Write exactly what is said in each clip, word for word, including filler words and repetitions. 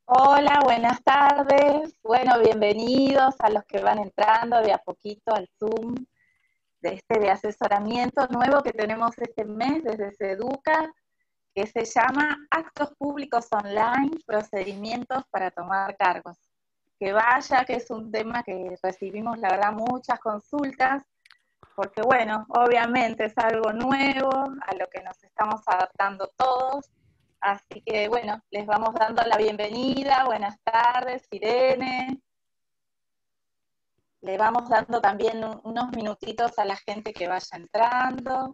Hola, buenas tardes. Bueno, bienvenidos a los que van entrando de a poquito al Zoom de este de asesoramiento nuevo que tenemos este mes desde Seduca, que se llama Actos Públicos Online, Procedimientos para Tomar Cargos. Que vaya, que es un tema que recibimos, la verdad, muchas consultas, porque bueno, obviamente es algo nuevo, a lo que nos estamos adaptando todos. Así que bueno, les vamos dando la bienvenida. Buenas tardes, Irene. Le vamos dando también un, unos minutitos a la gente que vaya entrando.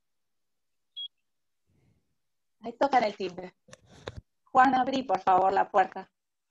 Ahí tocan el timbre. Juan, abrí por favor la puerta.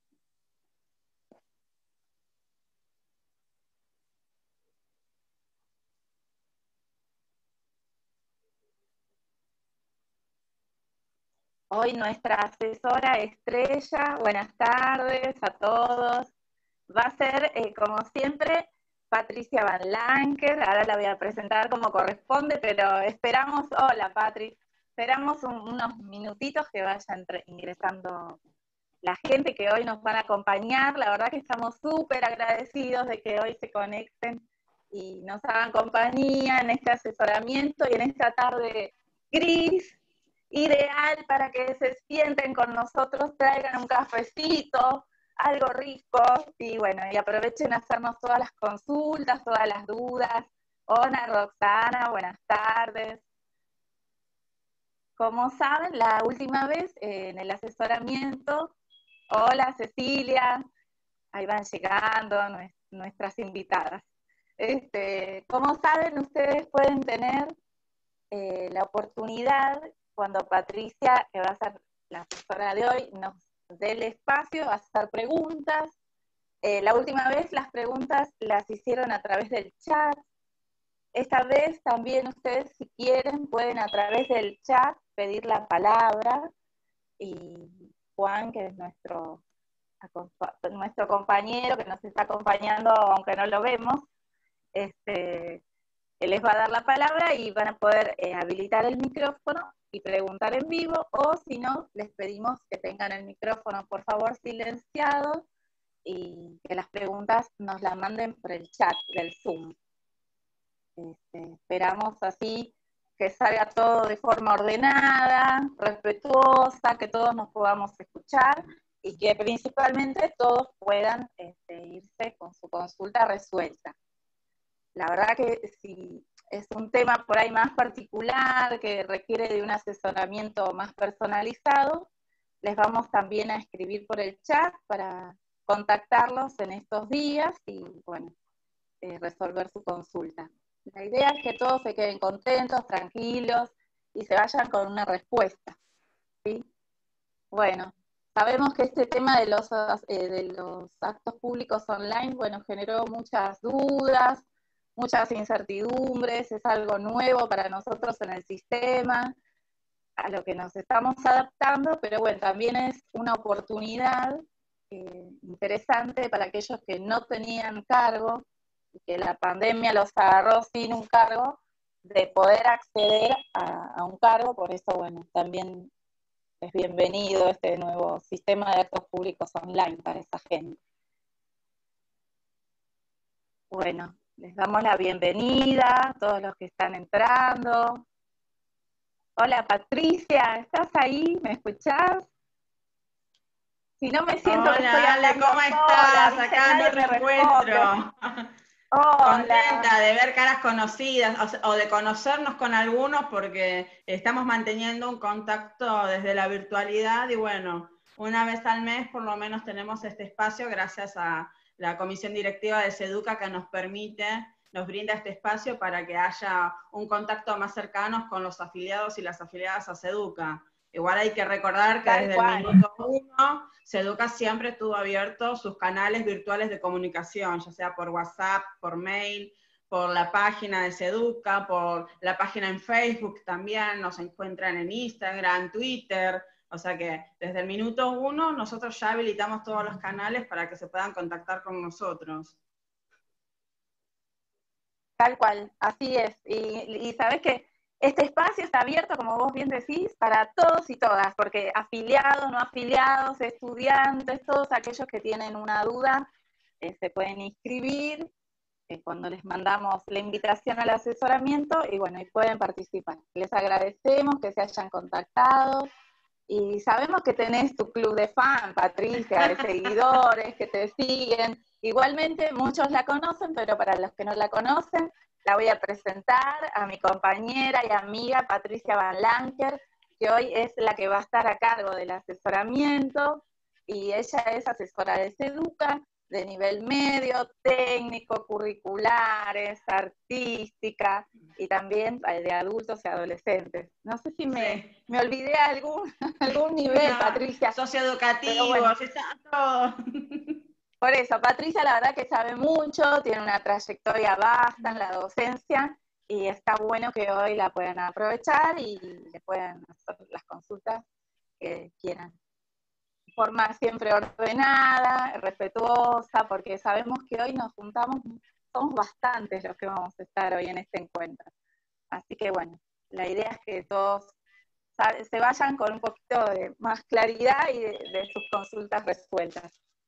Hoy nuestra asesora estrella, buenas tardes a todos. Va a ser, eh, como siempre, Patricia Van Lanker. Ahora la voy a presentar como corresponde, pero esperamos, hola Patri, esperamos un, unos minutitos que vaya entre, ingresando la gente que hoy nos van a acompañar. La verdad que estamos súper agradecidos de que hoy se conecten y nos hagan compañía en este asesoramiento y en esta tarde gris, ideal para que se sienten con nosotros, traigan un cafecito, algo rico, y bueno, y aprovechen a hacernos todas las consultas, todas las dudas. Hola Roxana, buenas tardes. Como saben, la última vez eh, en el asesoramiento, hola Cecilia, ahí van llegando nuestras invitadas. Este, como saben, ustedes pueden tener eh, la oportunidad, cuando Patricia, que va a ser la asesora de hoy, nos dé el espacio a hacer preguntas. Eh, la última vez las preguntas las hicieron a través del chat. Esta vez también ustedes, si quieren, pueden a través del chat pedir la palabra, y Juan, que es nuestro, nuestro compañero que nos está acompañando, aunque no lo vemos, este, él les va a dar la palabra y van a poder eh, habilitar el micrófono y preguntar en vivo, o si no, les pedimos que tengan el micrófono, por favor, silenciado, y que las preguntas nos las manden por el chat del Zoom. Este, esperamos así que salga todo de forma ordenada, respetuosa, que todos nos podamos escuchar y que principalmente todos puedan este, irse con su consulta resuelta. La verdad que si es un tema por ahí más particular, que requiere de un asesoramiento más personalizado, les vamos también a escribir por el chat para contactarlos en estos días y, bueno, eh, resolver su consulta. La idea es que todos se queden contentos, tranquilos y se vayan con una respuesta, ¿sí? Bueno, sabemos que este tema de los, eh, de los actos públicos online, bueno, generó muchas dudas, muchas incertidumbres, es algo nuevo para nosotros en el sistema, a lo que nos estamos adaptando, pero bueno, también es una oportunidad eh, interesante para aquellos que no tenían cargo, y que la pandemia los agarró sin un cargo, de poder acceder a, a un cargo. Por eso, bueno, también es bienvenido este nuevo sistema de actos públicos online para esa gente. Bueno, les damos la bienvenida a todos los que están entrando. Hola Patricia, ¿estás ahí? ¿Me escuchás? Si no, me siento Hola, que estoy Ale, hablando ¿cómo sola, estás? ¿viste? Acá Nadie no me responde. reencuentro. Hola. Contenta de ver caras conocidas o, o de conocernos con algunos, porque estamos manteniendo un contacto desde la virtualidad y bueno, una vez al mes por lo menos tenemos este espacio gracias a la comisión directiva de Seduca, que nos permite, nos brinda este espacio para que haya un contacto más cercano con los afiliados y las afiliadas a Seduca. Igual hay que recordar que Tal desde cual. el minuto uno, Seduca siempre tuvo abiertos sus canales virtuales de comunicación, ya sea por WhatsApp, por mail, por la página de Seduca, por la página en Facebook también, nos encuentran en Instagram, Twitter, o sea que desde el minuto uno nosotros ya habilitamos todos los canales para que se puedan contactar con nosotros. Tal cual, así es. Y, y sabes que este espacio está abierto, como vos bien decís, para todos y todas, porque afiliados, no afiliados, estudiantes, todos aquellos que tienen una duda, eh, se pueden inscribir eh, cuando les mandamos la invitación al asesoramiento, y bueno, y pueden participar. Les agradecemos que se hayan contactado, y sabemos que tenés tu club de fan, Patricia, de seguidores que te siguen. Igualmente, muchos la conocen, pero para los que no la conocen, la voy a presentar a mi compañera y amiga Patricia Van Lanker, que hoy es la que va a estar a cargo del asesoramiento, y ella es asesora de SEDUCA, de nivel medio, técnico, curriculares, artística, y también de adultos y adolescentes. No sé si me, sí. me olvidé algún, algún nivel, no, Patricia. Socioeducativo, bueno, está todo. Por eso, Patricia la verdad que sabe mucho, tiene una trayectoria vasta en la docencia, y está bueno que hoy la puedan aprovechar y le puedan hacer las consultas que quieran. Forma siempre ordenada, respetuosa, porque sabemos que hoy nos juntamos, somos bastantes los que vamos a estar hoy en este encuentro. Así que bueno, la idea es que todos se vayan con un poquito de más claridad y de, de sus consultas resueltas.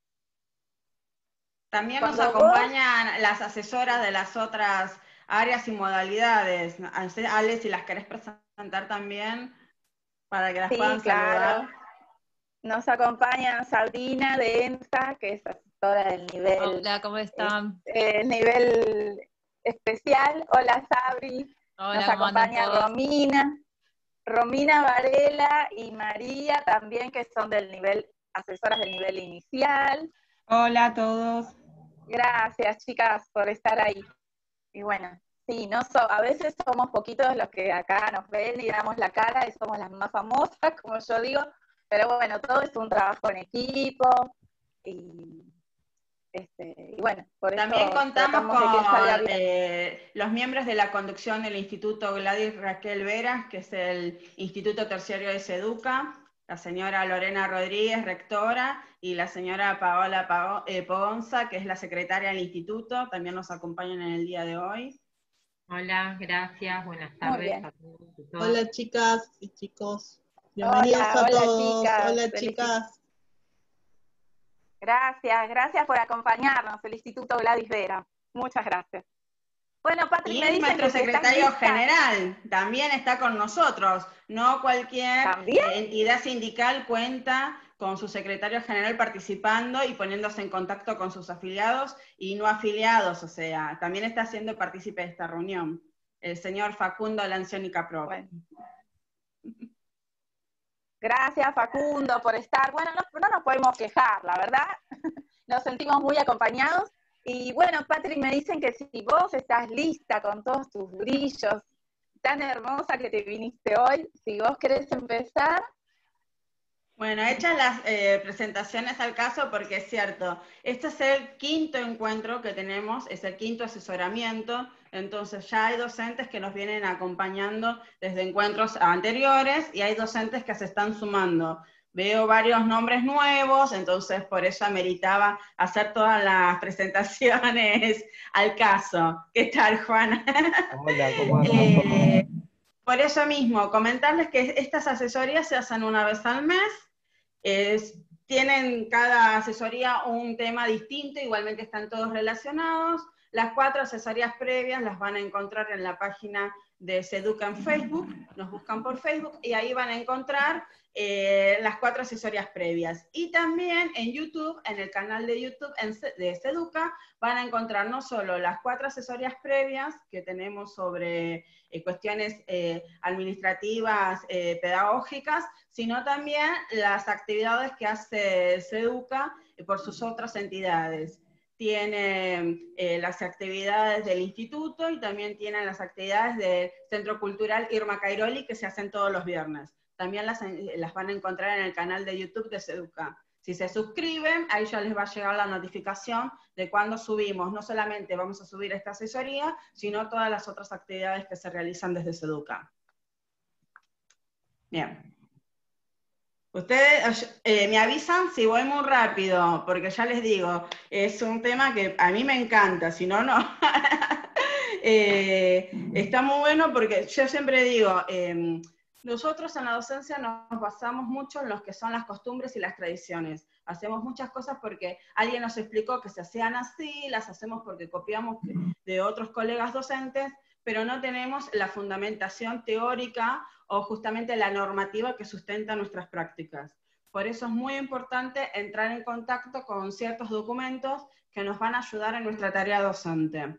También nos acompañan vos, las asesoras de las otras áreas y modalidades. Ale, si las querés presentar también, para que las sí, puedan claro. saludar. Nos acompaña Sabrina de ENSA, que es asesora del nivel... Hola, ¿cómo están? Eh, nivel especial. Hola, Sabri. Hola, nos acompaña Romina. Romina Varela y María también, que son del nivel, asesoras del nivel inicial. Hola a todos. Gracias, chicas, por estar ahí. Y bueno, sí, no so, a veces somos poquitos los que acá nos ven y damos la cara y somos las más famosas, como yo digo, pero bueno, todo es un trabajo en equipo, y, este, y bueno, por eso también contamos con eh, los miembros de la conducción del Instituto Gladys Raquel Veras, que es el Instituto Terciario de SEDUCA, la señora Lorena Rodríguez, rectora, y la señora Paola Pago, eh, Pogonza, que es la secretaria del instituto, también nos acompañan en el día de hoy. Hola, gracias, buenas tardes a todos y todas. Hola chicas y chicos, bienvenidos hola, a hola, todos. Chicas. Hola chicas. Gracias, gracias por acompañarnos, el Instituto Gladys Vera. Muchas gracias. Bueno, Patri, y me dicen nuestro que secretario general también está con nosotros. No cualquier ¿También? entidad sindical cuenta con su secretario general participando y poniéndose en contacto con sus afiliados y no afiliados, o sea, también está siendo partícipe de esta reunión, el señor Facundo Lancioni Capro. Bueno. Gracias, Facundo, por estar. Bueno, no, no nos podemos quejar, la verdad. Nos sentimos muy acompañados. Y bueno, Patri, me dicen que si vos estás lista con todos tus brillos, tan hermosa que te viniste hoy, si vos querés empezar. Bueno, hechas las eh, presentaciones al caso, porque es cierto, este es el quinto encuentro que tenemos, es el quinto asesoramiento, entonces ya hay docentes que nos vienen acompañando desde encuentros anteriores y hay docentes que se están sumando. Veo varios nombres nuevos, entonces por eso ameritaba hacer todas las presentaciones al caso. ¿Qué tal, Juana? Hola, ¿cómo andas? eh, por eso mismo, comentarles que estas asesorías se hacen una vez al mes. Es, tienen cada asesoría un tema distinto, igualmente están todos relacionados. Las cuatro asesorías previas las van a encontrar en la página de SEDUCA en Facebook, nos buscan por Facebook y ahí van a encontrar eh, las cuatro asesorías previas. Y también en YouTube, en el canal de YouTube en, de SEDUCA, van a encontrar no solo las cuatro asesorías previas que tenemos sobre eh, cuestiones eh, administrativas, eh, pedagógicas, sino también las actividades que hace SEDUCA eh, por sus otras entidades. Tiene eh, las actividades del instituto y también tienen las actividades del Centro Cultural Irma Cairoli que se hacen todos los viernes. También las, las van a encontrar en el canal de YouTube de SEDUCA. Si se suscriben, ahí ya les va a llegar la notificación de cuando subimos. No solamente vamos a subir esta asesoría, sino todas las otras actividades que se realizan desde SEDUCA. Bien. Ustedes eh, me avisan si voy muy rápido, porque ya les digo, es un tema que a mí me encanta, si no, no. eh, está muy bueno porque yo siempre digo, eh, nosotros en la docencia nos basamos mucho en lo que son las costumbres y las tradiciones. Hacemos muchas cosas porque alguien nos explicó que se hacían así, las hacemos porque copiamos de otros colegas docentes, pero no tenemos la fundamentación teórica o justamente la normativa que sustenta nuestras prácticas. Por eso es muy importante entrar en contacto con ciertos documentos que nos van a ayudar en nuestra tarea docente.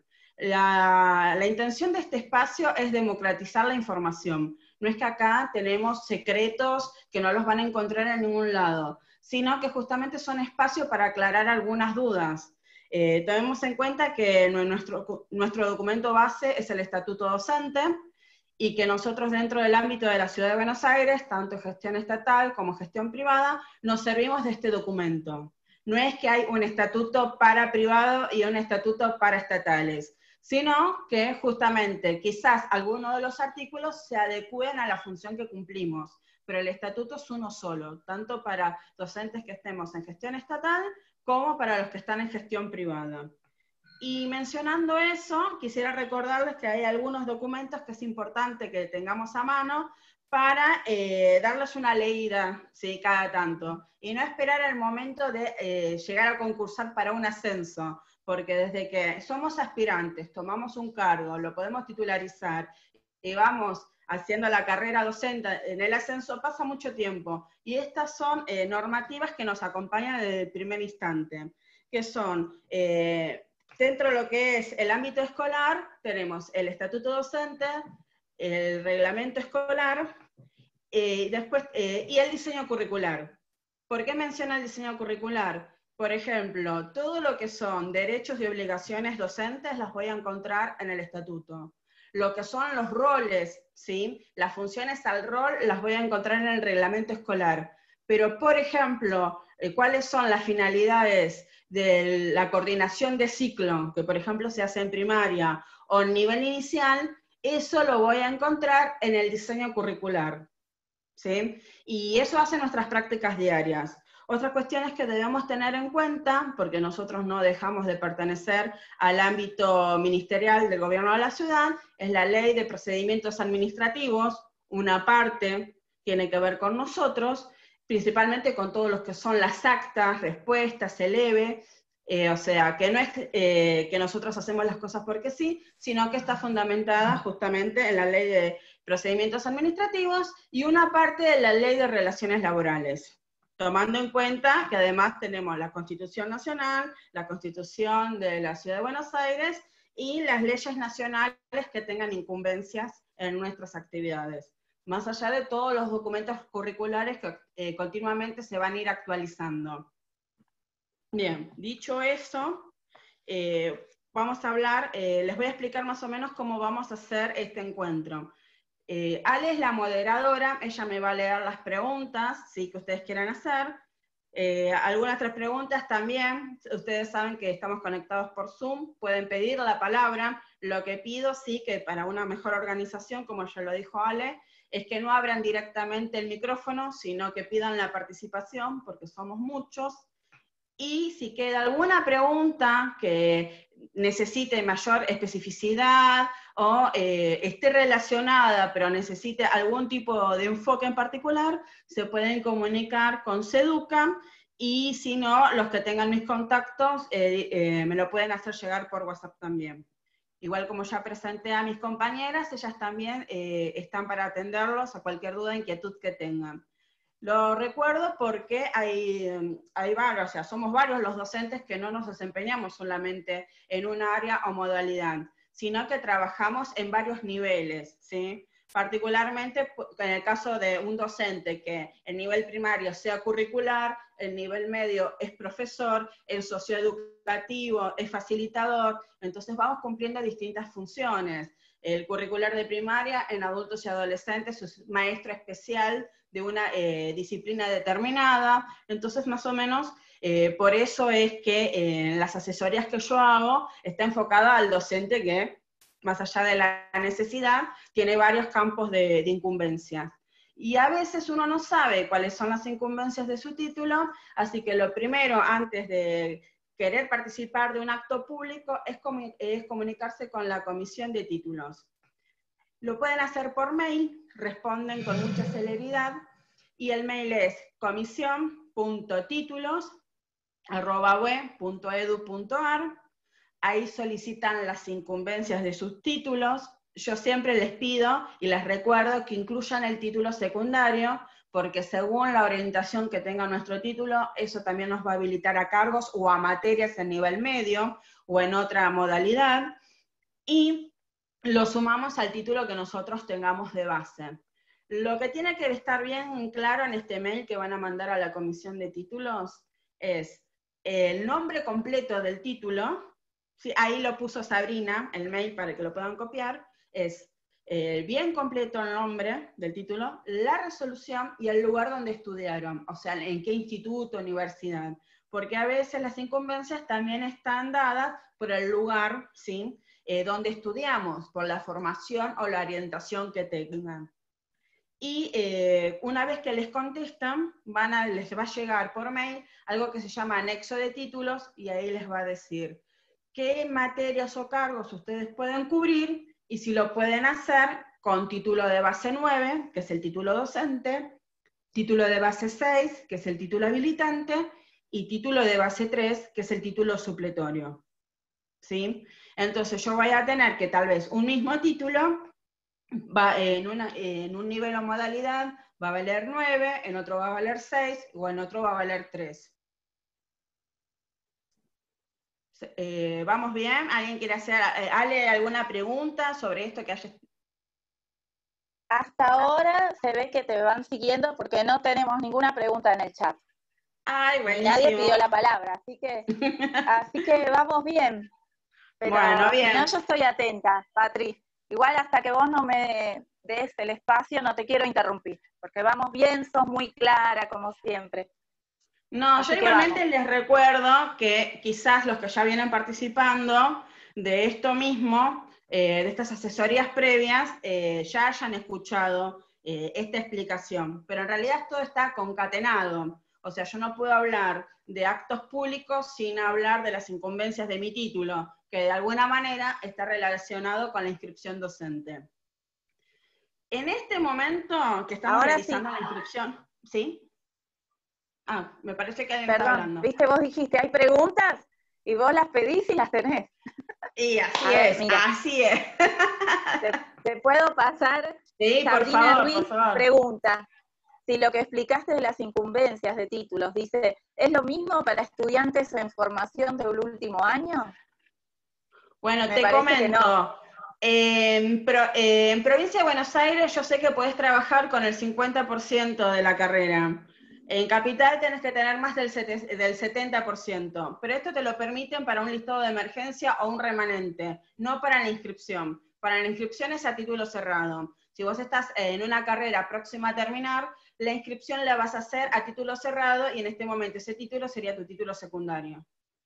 La, la intención de este espacio es democratizar la información. No es que acá tenemos secretos que no los van a encontrar en ningún lado, sino que justamente son espacios para aclarar algunas dudas. Eh, tomemos en cuenta que nuestro, nuestro documento base es el Estatuto Docente, y que nosotros dentro del ámbito de la Ciudad de Buenos Aires, tanto gestión estatal como gestión privada, nos servimos de este documento. No es que hay un estatuto para privado y un estatuto para estatales, sino que justamente quizás algunos de los artículos se adecúen a la función que cumplimos, pero el estatuto es uno solo, tanto para docentes que estemos en gestión estatal como para los que están en gestión privada. Y mencionando eso, quisiera recordarles que hay algunos documentos que es importante que tengamos a mano para eh, darles una leída, ¿sí?, cada tanto, y no esperar el momento de eh, llegar a concursar para un ascenso, porque desde que somos aspirantes, tomamos un cargo, lo podemos titularizar, y vamos haciendo la carrera docente en el ascenso, pasa mucho tiempo, y estas son eh, normativas que nos acompañan desde el primer instante, que son... Eh, Dentro de lo que es el ámbito escolar, tenemos el estatuto docente, el reglamento escolar, eh, después, eh, y el diseño curricular. ¿Por qué menciona el diseño curricular? Por ejemplo, todo lo que son derechos y obligaciones docentes las voy a encontrar en el estatuto. Lo que son los roles, ¿sí?, las funciones al rol, las voy a encontrar en el reglamento escolar. Pero, por ejemplo, eh, ¿cuáles son las finalidades de la coordinación de ciclo, que por ejemplo se hace en primaria o en nivel inicial? Eso lo voy a encontrar en el diseño curricular, ¿sí? Y eso hace nuestras prácticas diarias. Otras cuestiones que debemos tener en cuenta, porque nosotros no dejamos de pertenecer al ámbito ministerial del gobierno de la ciudad, es la ley de procedimientos administrativos. Una parte tiene que ver con nosotros, principalmente con todos los que son las actas, respuestas, el E B E, eh, o sea, que no es eh, que nosotros hacemos las cosas porque sí, sino que está fundamentada justamente en la ley de procedimientos administrativos y una parte de la ley de relaciones laborales, tomando en cuenta que además tenemos la Constitución Nacional, la Constitución de la Ciudad de Buenos Aires y las leyes nacionales que tengan incumbencias en nuestras actividades, más allá de todos los documentos curriculares que eh, continuamente se van a ir actualizando. Bien, dicho eso, eh, vamos a hablar, eh, les voy a explicar más o menos cómo vamos a hacer este encuentro. Eh, Ale es la moderadora, ella me va a leer las preguntas, sí, que ustedes quieran hacer. Eh, algunas otras preguntas también, ustedes saben que estamos conectados por Zoom, pueden pedir la palabra. Lo que pido, sí, que para una mejor organización, como ya lo dijo Ale, es que no abran directamente el micrófono, sino que pidan la participación, porque somos muchos. Y si queda alguna pregunta que necesite mayor especificidad o eh, esté relacionada, pero necesite algún tipo de enfoque en particular, se pueden comunicar con Seduca, y si no, los que tengan mis contactos eh, eh, me lo pueden hacer llegar por WhatsApp también. Igual como ya presenté a mis compañeras, ellas también eh, están para atenderlos a cualquier duda, inquietud que tengan. Lo recuerdo porque hay, hay varios, o sea, somos varios los docentes que no nos desempeñamos solamente en un área o modalidad, sino que trabajamos en varios niveles, ¿sí? Particularmente en el caso de un docente que el nivel primario sea curricular, el nivel medio es profesor, el socioeducativo es facilitador, entonces vamos cumpliendo distintas funciones. El curricular de primaria en adultos y adolescentes es maestro especial de una eh, disciplina determinada, entonces más o menos eh, por eso es que en eh, las asesorías que yo hago está enfocada al docente que, más allá de la necesidad, tiene varios campos de, de incumbencias. Y a veces uno no sabe cuáles son las incumbencias de su título, así que lo primero, antes de querer participar de un acto público es, comu es comunicarse con la comisión de títulos. Lo pueden hacer por mail, responden con mucha celeridad, y el mail es comisión punto títulos arroba ue punto edu punto ar. Ahí solicitan las incumbencias de sus títulos. Yo siempre les pido y les recuerdo que incluyan el título secundario, porque según la orientación que tenga nuestro título, eso también nos va a habilitar a cargos o a materias en nivel medio o en otra modalidad, y lo sumamos al título que nosotros tengamos de base. Lo que tiene que estar bien claro en este mail que van a mandar a la comisión de títulos es el nombre completo del título. Sí, ahí lo puso Sabrina, el mail para que lo puedan copiar, es eh, bien completo el nombre del título, la resolución y el lugar donde estudiaron, o sea, en qué instituto, universidad, porque a veces las incumbencias también están dadas por el lugar, ¿sí?, eh, donde estudiamos, por la formación o la orientación que tengan. Y eh, una vez que les contestan, van a, les va a llegar por mail algo que se llama anexo de títulos, y ahí les va a decir qué materias o cargos ustedes pueden cubrir, y si lo pueden hacer con título de base nueve, que es el título docente, título de base seis, que es el título habilitante, y título de base tres, que es el título supletorio. ¿Sí? Entonces yo voy a tener que tal vez un mismo título, va en, una, en un nivel o modalidad va a valer nueve, en otro va a valer seis, o en otro va a valer tres. Eh, ¿Vamos bien? ¿Alguien quiere hacer, eh, Ale, alguna pregunta sobre esto que haya? Hasta ahora se ve que te van siguiendo porque no tenemos ninguna pregunta en el chat. Ay, buenísimo. Nadie pidió la palabra, así que, así que vamos bien. Pero bueno, bien. Si no, yo estoy atenta, Patri. Igual hasta que vos no me des el espacio, no te quiero interrumpir, porque vamos bien, sos muy clara, como siempre. No, Así yo igualmente les recuerdo que quizás los que ya vienen participando de esto mismo, eh, de estas asesorías previas, eh, ya hayan escuchado eh, esta explicación, pero en realidad todo está concatenado. O sea, yo no puedo hablar de actos públicos sin hablar de las incumbencias de mi título, que de alguna manera está relacionado con la inscripción docente. En este momento que estamos Ahora realizando sí. la inscripción, ¿sí? Ah, me parece que alguien Perdón, está hablando. viste, vos dijiste, hay preguntas, y vos las pedís y las tenés. Y así A ver, es, mira. así es. ¿Te, te puedo pasar? Sí, Sabrina por favor, Ruiz por favor. pregunta, si lo que explicaste de las incumbencias de títulos, dice, ¿es lo mismo para estudiantes en formación del último año? Bueno, Me te parece comento. que no. En, pro, eh, en Provincia de Buenos Aires yo sé que podés trabajar con el cincuenta por ciento de la carrera. En Capital tenés que tener más del, del setenta por ciento, pero esto te lo permiten para un listado de emergencia o un remanente, no para la inscripción. Para la inscripción es a título cerrado. Si vos estás en una carrera próxima a terminar, la inscripción la vas a hacer a título cerrado, y en este momento ese título sería tu título secundario.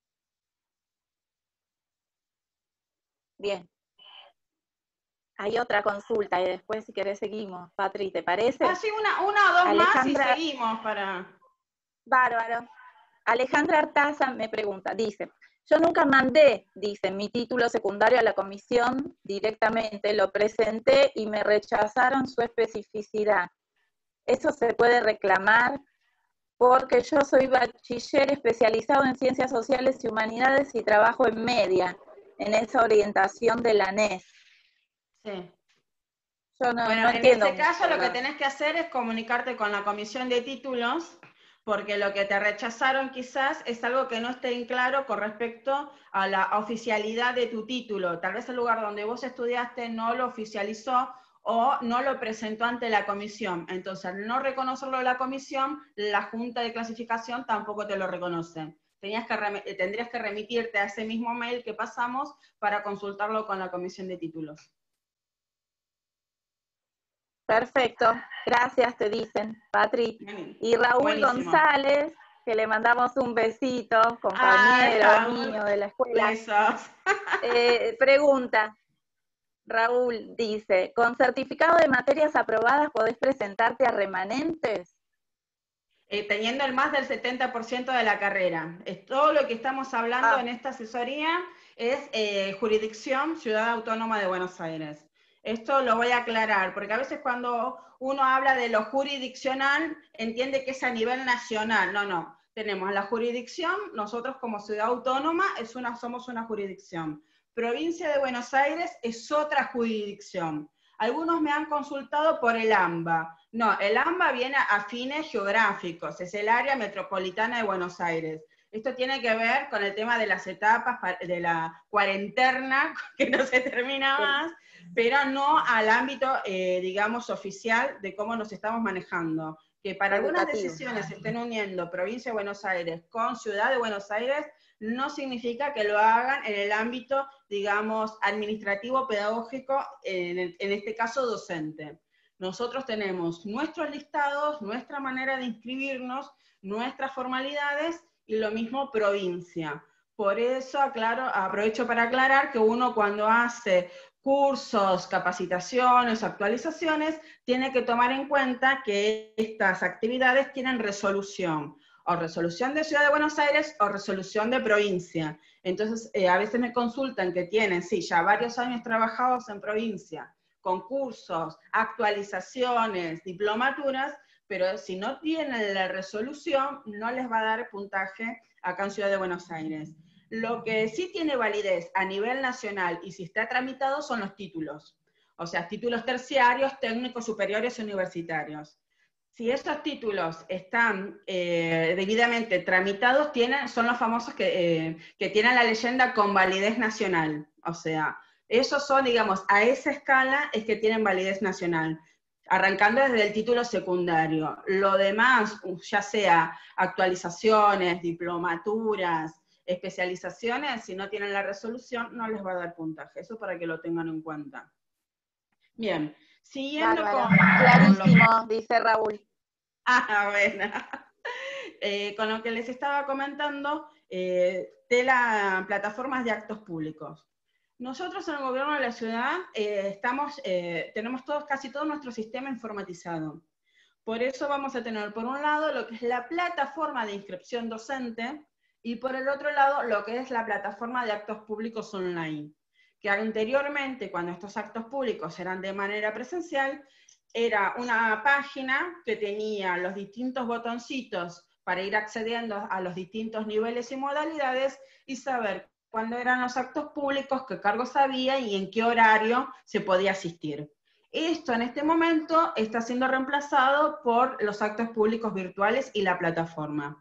Bien. Hay otra consulta y después si querés seguimos. Patri, ¿te parece? Ah, sí, una, una o dos Alejandra... más y seguimos para... Bárbaro. Alejandra Artaza me pregunta, dice, yo nunca mandé, dice, mi título secundario a la comisión directamente, lo presenté y me rechazaron su especificidad. ¿Eso se puede reclamar? Porque yo soy bachiller especializado en ciencias sociales y humanidades y trabajo en media, en esa orientación de la N E S. Sí. Yo no, Bueno, no en entiendo este caso mucho, lo que ¿no? tenés que hacer es comunicarte con la comisión de títulos, porque lo que te rechazaron quizás es algo que no esté en claro con respecto a la oficialidad de tu título. Tal vez el lugar donde vos estudiaste no lo oficializó o no lo presentó ante la comisión. Entonces, al no reconocerlo la comisión, la Junta de Clasificación tampoco te lo reconoce. Tenías que tendrías que remitirte a ese mismo mail que pasamos para consultarlo con la comisión de títulos. Perfecto, gracias, te dicen, Patri. Y Raúl Buenísimo. González, que le mandamos un besito, compañero Ay, mío de la escuela, besos. eh, pregunta, Raúl dice, ¿con certificado de materias aprobadas podés presentarte a remanentes? eh, teniendo el más del setenta por ciento de la carrera. Es todo lo que estamos hablando Ah. en esta asesoría es eh, jurisdicción Ciudad Autónoma de Buenos Aires. Esto lo voy a aclarar, porque a veces cuando uno habla de lo jurisdiccional, entiende que es a nivel nacional. No, no. Tenemos la jurisdicción, nosotros como ciudad autónoma es una, somos una jurisdicción. Provincia de Buenos Aires es otra jurisdicción. Algunos me han consultado por el AMBA. No, el AMBA viene a fines geográficos, es el área metropolitana de Buenos Aires. Esto tiene que ver con el tema de las etapas de la cuarentena, que no se termina más, pero no al ámbito, eh, digamos, oficial de cómo nos estamos manejando. Que para algunas decisiones se estén uniendo Provincia de Buenos Aires con Ciudad de Buenos Aires, no significa que lo hagan en el ámbito, digamos, administrativo, pedagógico, en, el, en este caso docente. Nosotros tenemos nuestros listados, nuestra manera de inscribirnos, nuestras formalidades, y lo mismo provincia. Por eso aclaro, aprovecho para aclarar que uno cuando hace cursos, capacitaciones, actualizaciones, tiene que tomar en cuenta que estas actividades tienen resolución, o resolución de Ciudad de Buenos Aires o resolución de provincia. Entonces, eh, a veces me consultan que tienen, sí, ya varios años trabajados en provincia, con cursos, actualizaciones, diplomaturas, pero si no tienen la resolución, no les va a dar puntaje acá en Ciudad de Buenos Aires. Lo que sí tiene validez a nivel nacional y si está tramitado son los títulos. O sea, títulos terciarios, técnicos superiores universitarios. Si esos títulos están eh, debidamente tramitados, tienen, son los famosos que, eh, que tienen la leyenda con validez nacional. O sea, esos son, digamos, a esa escala es que tienen validez nacional, arrancando desde el título secundario. Lo demás, ya sea actualizaciones, diplomaturas, especializaciones, si no tienen la resolución, no les va a dar puntaje. Eso para que lo tengan en cuenta. Bien, siguiendo Bárbaro. con... Clarísimo, con lo... dice Raúl. Ah, bueno. Eh, con lo que les estaba comentando, eh, de las plataformas de actos públicos. Nosotros en el gobierno de la ciudad eh, estamos, eh, tenemos todos, casi todo nuestro sistema informatizado. Por eso vamos a tener, por un lado, lo que es la plataforma de inscripción docente, y por el otro lado, lo que es la plataforma de actos públicos online, que anteriormente, cuando estos actos públicos eran de manera presencial, era una página que tenía los distintos botoncitos para ir accediendo a los distintos niveles y modalidades, y saber cuándo eran los actos públicos, qué cargos había y en qué horario se podía asistir. Esto en este momento está siendo reemplazado por los actos públicos virtuales y la plataforma.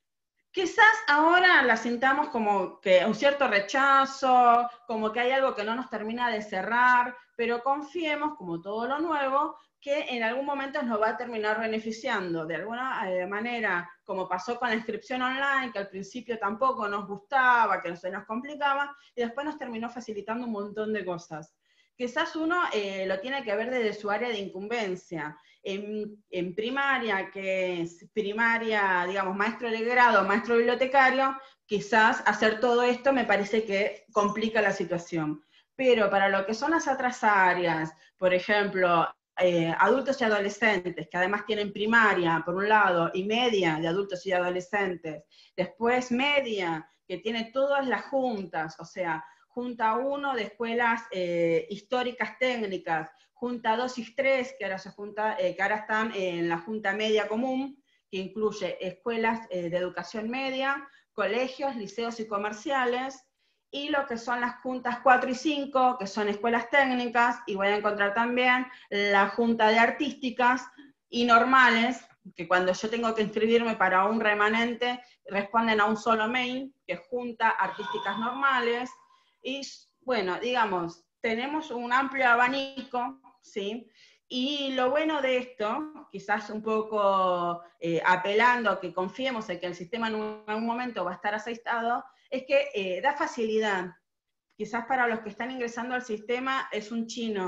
Quizás ahora la sintamos como que un cierto rechazo, como que hay algo que no nos termina de cerrar, pero confiemos, como todo lo nuevo, que en algún momento nos va a terminar beneficiando. De alguna manera, como pasó con la inscripción online, que al principio tampoco nos gustaba, que se nos complicaba, y después nos terminó facilitando un montón de cosas. Quizás uno eh, lo tiene que ver desde su área de incumbencia. En, en primaria, que es primaria, digamos, maestro de grado, maestro bibliotecario, quizás hacer todo esto me parece que complica la situación. Pero para lo que son las otras áreas, por ejemplo, eh, adultos y adolescentes, que además tienen primaria, por un lado, y media de adultos y adolescentes, después media, que tiene todas las juntas, o sea, junta uno de escuelas eh, históricas técnicas, junta dos y tres, que ahora, se junta, eh, que ahora están en la Junta Media Común, que incluye escuelas eh, de educación media, colegios, liceos y comerciales, y lo que son las juntas cuatro y cinco, que son escuelas técnicas, y voy a encontrar también la Junta de Artísticas y normales, que cuando yo tengo que inscribirme para un remanente, responden a un solo mail, que es Junta Artísticas Normales, y bueno, digamos, tenemos un amplio abanico, ¿sí? Y lo bueno de esto, quizás un poco eh, apelando a que confiemos en que el sistema en un, en un momento va a estar aceitado, es que eh, da facilidad. Quizás para los que están ingresando al sistema es un chino,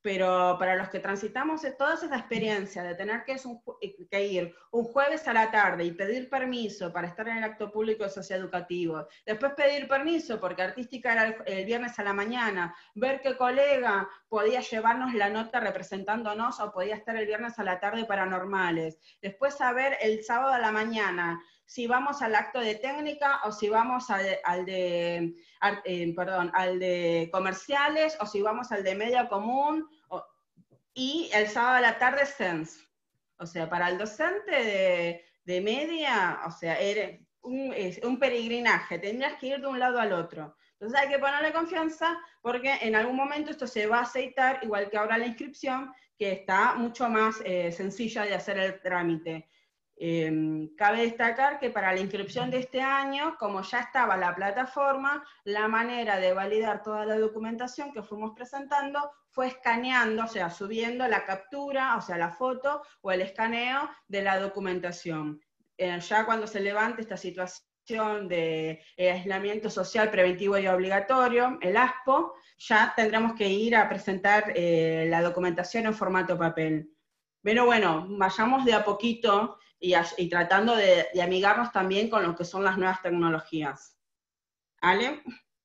pero para los que transitamos toda esa experiencia de tener que, es un, que ir un jueves a la tarde y pedir permiso para estar en el acto público socioeducativo, después pedir permiso porque artística era el, el viernes a la mañana, ver qué colega podía llevarnos la nota representándonos o podía estar el viernes a la tarde paranormales, después saber el sábado a la mañana si vamos al acto de técnica o si vamos al, al de, al, eh, perdón, al de comerciales o si vamos al de media común, o, y el sábado a la tarde Sense. O sea, para el docente de, de media, o sea, era un, un peregrinaje, tendrías que ir de un lado al otro. Entonces hay que ponerle confianza porque en algún momento esto se va a aceitar, igual que ahora la inscripción, que está mucho más eh, sencilla de hacer el trámite. Eh, cabe destacar que para la inscripción de este año, como ya estaba la plataforma, la manera de validar toda la documentación que fuimos presentando fue escaneando, o sea, subiendo la captura, o sea, la foto o el escaneo de la documentación. Eh, ya cuando se levante esta situación de eh, aislamiento social preventivo y obligatorio, el A S P O, ya tendremos que ir a presentar eh, la documentación en formato papel. Pero bueno, vayamos de a poquito y, y tratando de, de amigarnos también con lo que son las nuevas tecnologías. ¿Ale?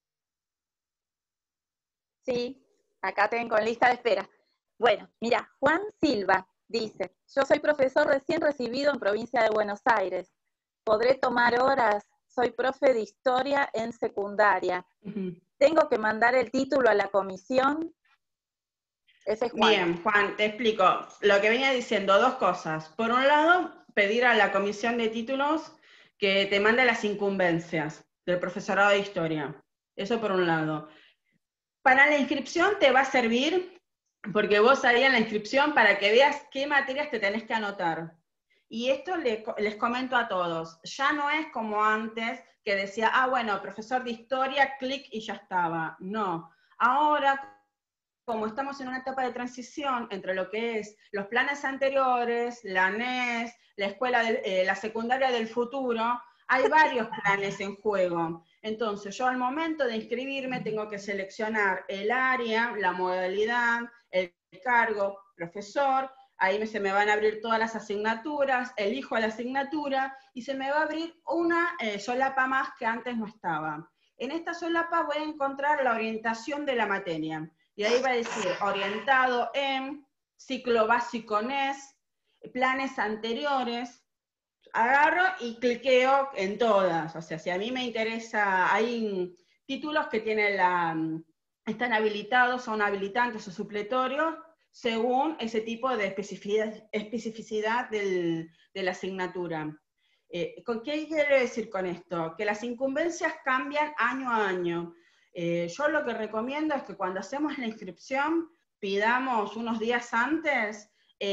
Sí, acá tengo en lista de espera. Bueno, mira, Juan Silva dice, yo soy profesor recién recibido en provincia de Buenos Aires. ¿Podré tomar horas? Soy profe de historia en secundaria. Uh-huh. ¿Tengo que mandar el título a la comisión? Ese es Juan. Bien, Juan, te explico. Lo que venía diciendo, dos cosas. Por un lado, pedir a la comisión de títulos que te mande las incumbencias del profesorado de historia. Eso por un lado. Para la inscripción te va a servir, porque vos ahí en la inscripción, para que veas qué materias te tenés que anotar. Y esto le, les comento a todos. Ya no es como antes, que decía, ah, bueno, profesor de historia, clic y ya estaba. No. Ahora, como estamos en una etapa de transición entre lo que es los planes anteriores, la N E S, la escuela, de, eh, la secundaria del futuro, hay varios planes en juego. Entonces, yo al momento de inscribirme tengo que seleccionar el área, la modalidad, el cargo, profesor, ahí me, se me van a abrir todas las asignaturas, elijo la asignatura y se me va a abrir una eh, solapa más que antes no estaba. En esta solapa voy a encontrar la orientación de la materia. Y ahí va a decir, orientado en ciclo básico N E S, planes anteriores, agarro y cliqueo en todas. O sea, si a mí me interesa, hay títulos que tienen la, están habilitados, son habilitantes o supletorios, según ese tipo de especificidad, especificidad del, de la asignatura. Eh, ¿con qué quiero decir con esto? Que las incumbencias cambian año a año. Eh, yo lo que recomiendo es que cuando hacemos la inscripción pidamos unos días antes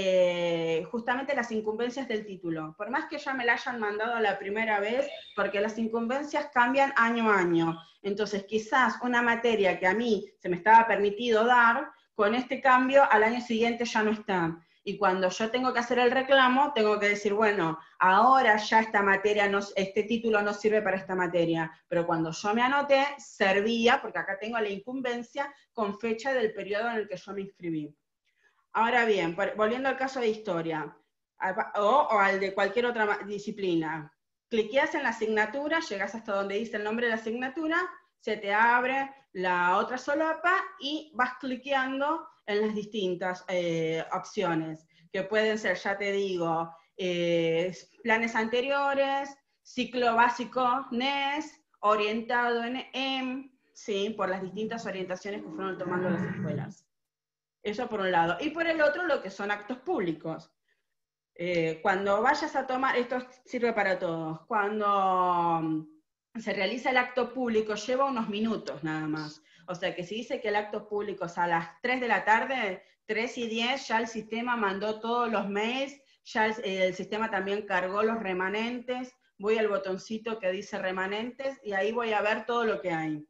eh, justamente las incumbencias del título. Por más que ya me la hayan mandado la primera vez, porque las incumbencias cambian año a año. Entonces quizás una materia que a mí se me estaba permitido dar, con este cambio al año siguiente ya no está. Y cuando yo tengo que hacer el reclamo, tengo que decir, bueno, ahora ya esta materia, no, este título no sirve para esta materia, pero cuando yo me anoté, servía, porque acá tengo la incumbencia con fecha del periodo en el que yo me inscribí. Ahora bien, volviendo al caso de historia, o, o al de cualquier otra disciplina, cliqueas en la asignatura, llegas hasta donde dice el nombre de la asignatura, se te abre la otra solapa y vas cliqueando en las distintas eh, opciones, que pueden ser, ya te digo, eh, planes anteriores, ciclo básico N E S, orientado en E M, ¿sí? Por las distintas orientaciones que fueron tomando las escuelas. Eso por un lado. Y por el otro, lo que son actos públicos. Eh, cuando vayas a tomar, esto sirve para todos, cuando se realiza el acto público lleva unos minutos nada más. O sea que si dice que el acto público es a las tres de la tarde, tres y diez, ya el sistema mandó todos los mails, ya el, el sistema también cargó los remanentes, voy al botoncito que dice remanentes y ahí voy a ver todo lo que hay.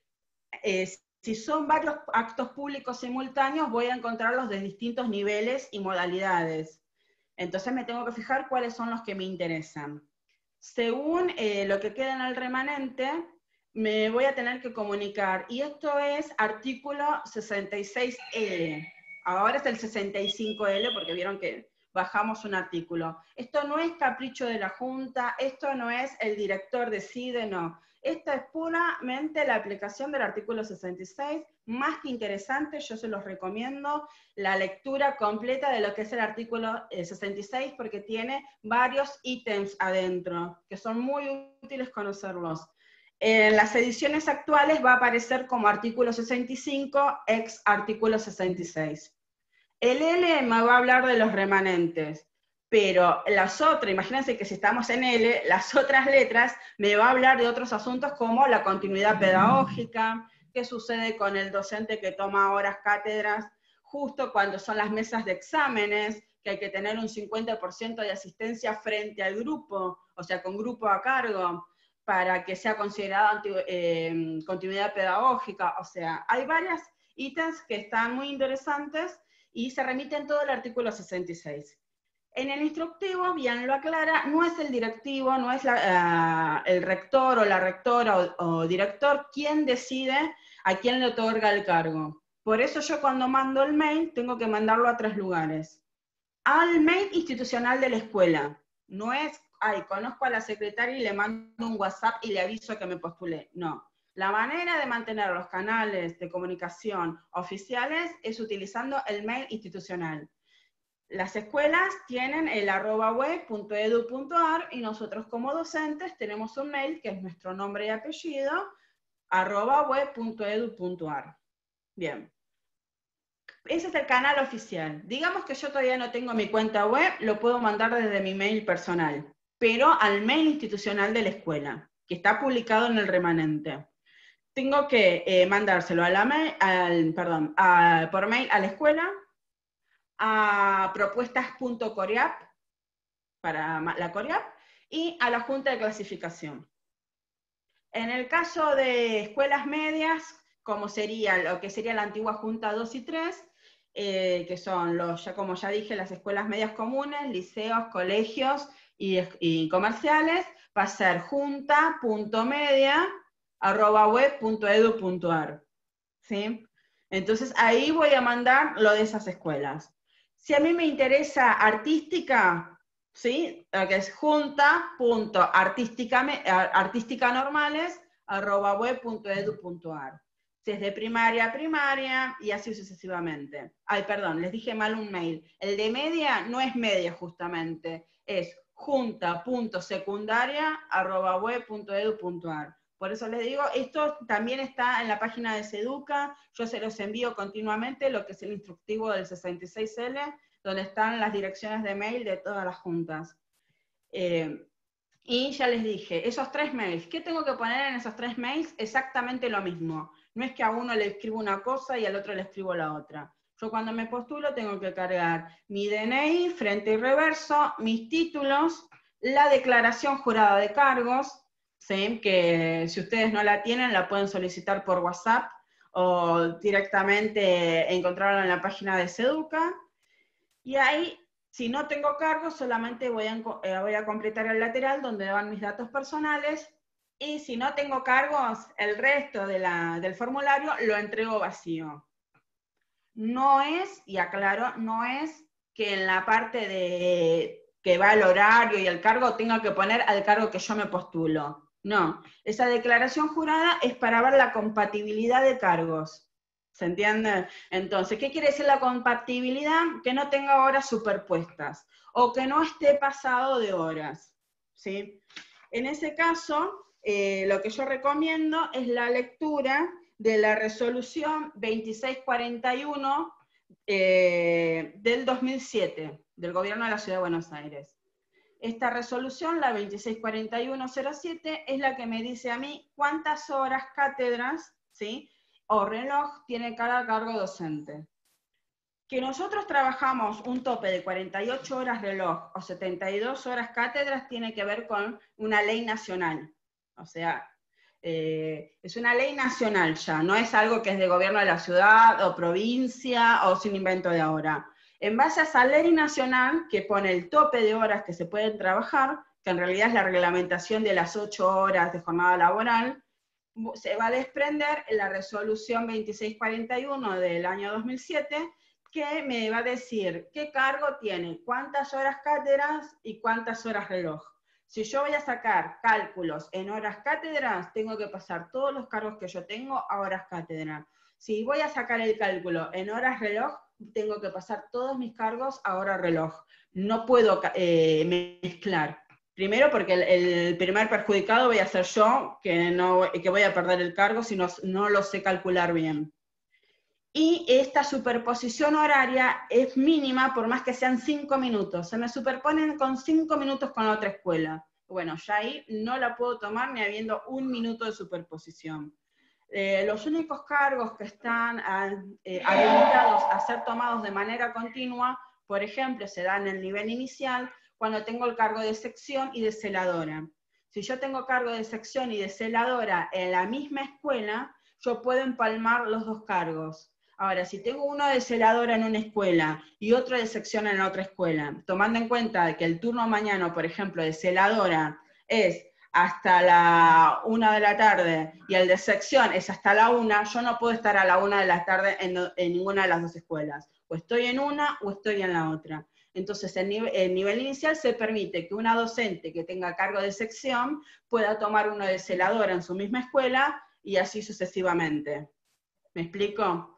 Eh, si son varios actos públicos simultáneos, voy a encontrarlos de distintos niveles y modalidades. Entonces me tengo que fijar cuáles son los que me interesan. Según eh, lo que queda en el remanente, me voy a tener que comunicar. Y esto es artículo sesenta y seis L. ahora es el sesenta y cinco L, porque vieron que bajamos un artículo. Esto no es capricho de la Junta, esto no es el director decide, no. Esta es puramente la aplicación del artículo sesenta y seis, más que interesante, yo se los recomiendo la lectura completa de lo que es el artículo sesenta y seis, porque tiene varios ítems adentro, que son muy útiles conocerlos. En las ediciones actuales va a aparecer como artículo sesenta y cinco, ex artículo sesenta y seis. El L me va a hablar de los remanentes, pero las otras, imagínense que si estamos en L, las otras letras me va a hablar de otros asuntos como la continuidad pedagógica, qué sucede con el docente que toma horas cátedras, justo cuando son las mesas de exámenes, que hay que tener un cincuenta por ciento de asistencia frente al grupo, o sea, con grupo a cargo, para que sea considerada eh, continuidad pedagógica. O sea, hay varios ítems que están muy interesantes y se remiten todo el artículo sesenta y seis. En el instructivo, bien lo aclara, no es el directivo, no es la, uh, el rector o la rectora o, o director quien decide a quién le otorga el cargo. Por eso yo cuando mando el mail tengo que mandarlo a tres lugares. Al mail institucional de la escuela. No es, ay, conozco a la secretaria y le mando un WhatsApp y le aviso que me postulé. No. La manera de mantener los canales de comunicación oficiales es utilizando el mail institucional. Las escuelas tienen el arroba web punto edu punto ar y nosotros como docentes tenemos un mail que es nuestro nombre y apellido, arroba web punto edu punto ar. Bien. Ese es el canal oficial. Digamos que yo todavía no tengo mi cuenta web, lo puedo mandar desde mi mail personal, pero al mail institucional de la escuela, que está publicado en el remanente. Tengo que eh, mandárselo a la mail, al, perdón, a, por mail a la escuela, a propuestas punto coreap, para la coreap, y a la Junta de Clasificación. En el caso de escuelas medias, como sería lo que sería la antigua Junta dos y tres, eh, que son, los, ya como ya dije, las escuelas medias comunes, liceos, colegios y, y comerciales, va a ser junta punto media arroba web punto edu punto ar. ¿Sí? Entonces ahí voy a mandar lo de esas escuelas. Si a mí me interesa artística, ¿sí? Que es junta.artísticanormales arroba web punto edu punto ar. Si es de primaria a primaria, y así sucesivamente. Ay, perdón, les dije mal un mail. El de media no es media justamente, es junta.secundaria arroba web punto edu punto ar. Por eso les digo, esto también está en la página de Seduca, yo se los envío continuamente, lo que es el instructivo del sesenta y seis L, donde están las direcciones de mail de todas las juntas. Eh, y ya les dije, esos tres mails, ¿qué tengo que poner en esos tres mails? Exactamente lo mismo. No es que a uno le escribo una cosa y al otro le escribo la otra. Yo cuando me postulo tengo que cargar mi D N I, frente y reverso, mis títulos, la declaración jurada de cargos, ¿sí? Que si ustedes no la tienen, la pueden solicitar por WhatsApp o directamente encontrarla en la página de Seduca. Y ahí, si no tengo cargos, solamente voy a, eh, voy a completar el lateral donde van mis datos personales. Y si no tengo cargos, el resto de la, del formulario lo entrego vacío. No es, y aclaro, no es que en la parte de que va el horario y el cargo tenga que poner al cargo que yo me postulo. No, esa declaración jurada es para ver la compatibilidad de cargos. ¿Se entiende? Entonces, ¿qué quiere decir la compatibilidad? Que no tenga horas superpuestas, o que no esté pasado de horas, ¿sí? En ese caso, eh, lo que yo recomiendo es la lectura de la resolución veintiséis cuarenta y uno eh, del dos mil siete, del Gobierno de la Ciudad de Buenos Aires. Esta resolución, la veintiséis cuarenta y uno cero siete, es la que me dice a mí cuántas horas cátedras, ¿sí?, o reloj tiene cada cargo docente. Que nosotros trabajamos un tope de cuarenta y ocho horas reloj o setenta y dos horas cátedras tiene que ver con una ley nacional. O sea, eh, es una ley nacional ya, no es algo que es de gobierno de la ciudad o provincia o sin invento de ahora. En base a esa ley nacional que pone el tope de horas que se pueden trabajar, que en realidad es la reglamentación de las ocho horas de jornada laboral, se va a desprender la resolución veintiséis cuarenta y uno del año dos mil siete, que me va a decir qué cargo tiene, cuántas horas cátedras y cuántas horas reloj. Si yo voy a sacar cálculos en horas cátedras, tengo que pasar todos los cargos que yo tengo a horas cátedra. Si voy a sacar el cálculo en horas reloj, tengo que pasar todos mis cargos a hora reloj. No puedo eh, mezclar. Primero porque el, el primer perjudicado voy a ser yo, que, no, que voy a perder el cargo si no, no lo sé calcular bien. Y esta superposición horaria es mínima por más que sean cinco minutos. Se me superponen con cinco minutos con la otra escuela. Bueno, ya ahí no la puedo tomar ni habiendo un minuto de superposición. Eh, los únicos cargos que están eh, habilitados a ser tomados de manera continua, por ejemplo, se dan en el nivel inicial cuando tengo el cargo de sección y de celadora. Si yo tengo cargo de sección y de celadora en la misma escuela, yo puedo empalmar los dos cargos. Ahora, si tengo uno de celadora en una escuela y otro de sección en la otra escuela, tomando en cuenta que el turno mañana, por ejemplo, de celadora es hasta la una de la tarde y el de sección es hasta la una, yo no puedo estar a la una de la tarde en, en ninguna de las dos escuelas. O estoy en una o estoy en la otra. Entonces, el nivel, el nivel inicial se permite que una docente que tenga cargo de sección pueda tomar uno de celadora en su misma escuela y así sucesivamente. ¿Me explico?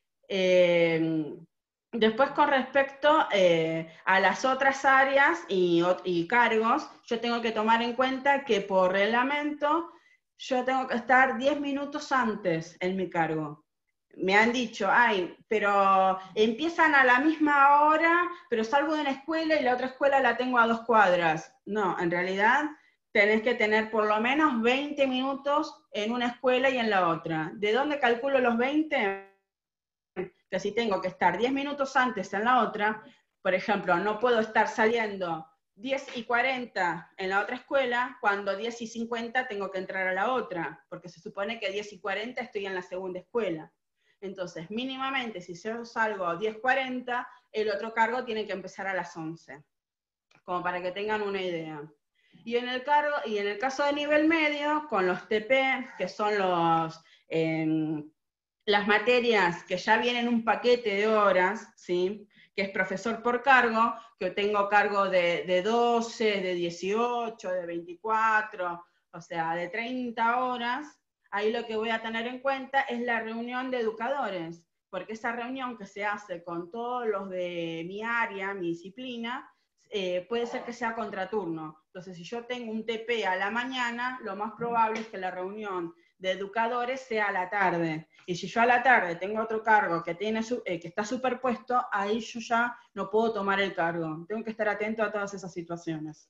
Eh, después, con respecto eh, a las otras áreas y, y cargos, yo tengo que tomar en cuenta que por reglamento yo tengo que estar diez minutos antes en mi cargo. Me han dicho, ay, pero empiezan a la misma hora, pero salgo de una escuela y la otra escuela la tengo a dos cuadras. No, en realidad tenés que tener por lo menos veinte minutos en una escuela y en la otra. ¿De dónde calculo los veinte? Que si tengo que estar diez minutos antes en la otra, por ejemplo, no puedo estar saliendo diez y cuarenta en la otra escuela, cuando diez y cincuenta tengo que entrar a la otra, porque se supone que diez y cuarenta estoy en la segunda escuela. Entonces, mínimamente, si yo salgo a diez cuarenta, el otro cargo tiene que empezar a las once, como para que tengan una idea. Y en el, cargo, y en el caso de nivel medio, con los T P, que son los... Eh, las materias que ya vienen un paquete de horas, ¿sí? Que es profesor por cargo, que tengo cargo de, de doce, de dieciocho, de veinticuatro, o sea, de treinta horas, ahí lo que voy a tener en cuenta es la reunión de educadores, porque esa reunión que se hace con todos los de mi área, mi disciplina, eh, puede ser que sea contraturno. Entonces, si yo tengo un T P a la mañana, lo más probable es que la reunión de educadores sea a la tarde. Y si yo a la tarde tengo otro cargo que, tiene su, eh, que está superpuesto, ahí yo ya no puedo tomar el cargo. Tengo que estar atento a todas esas situaciones.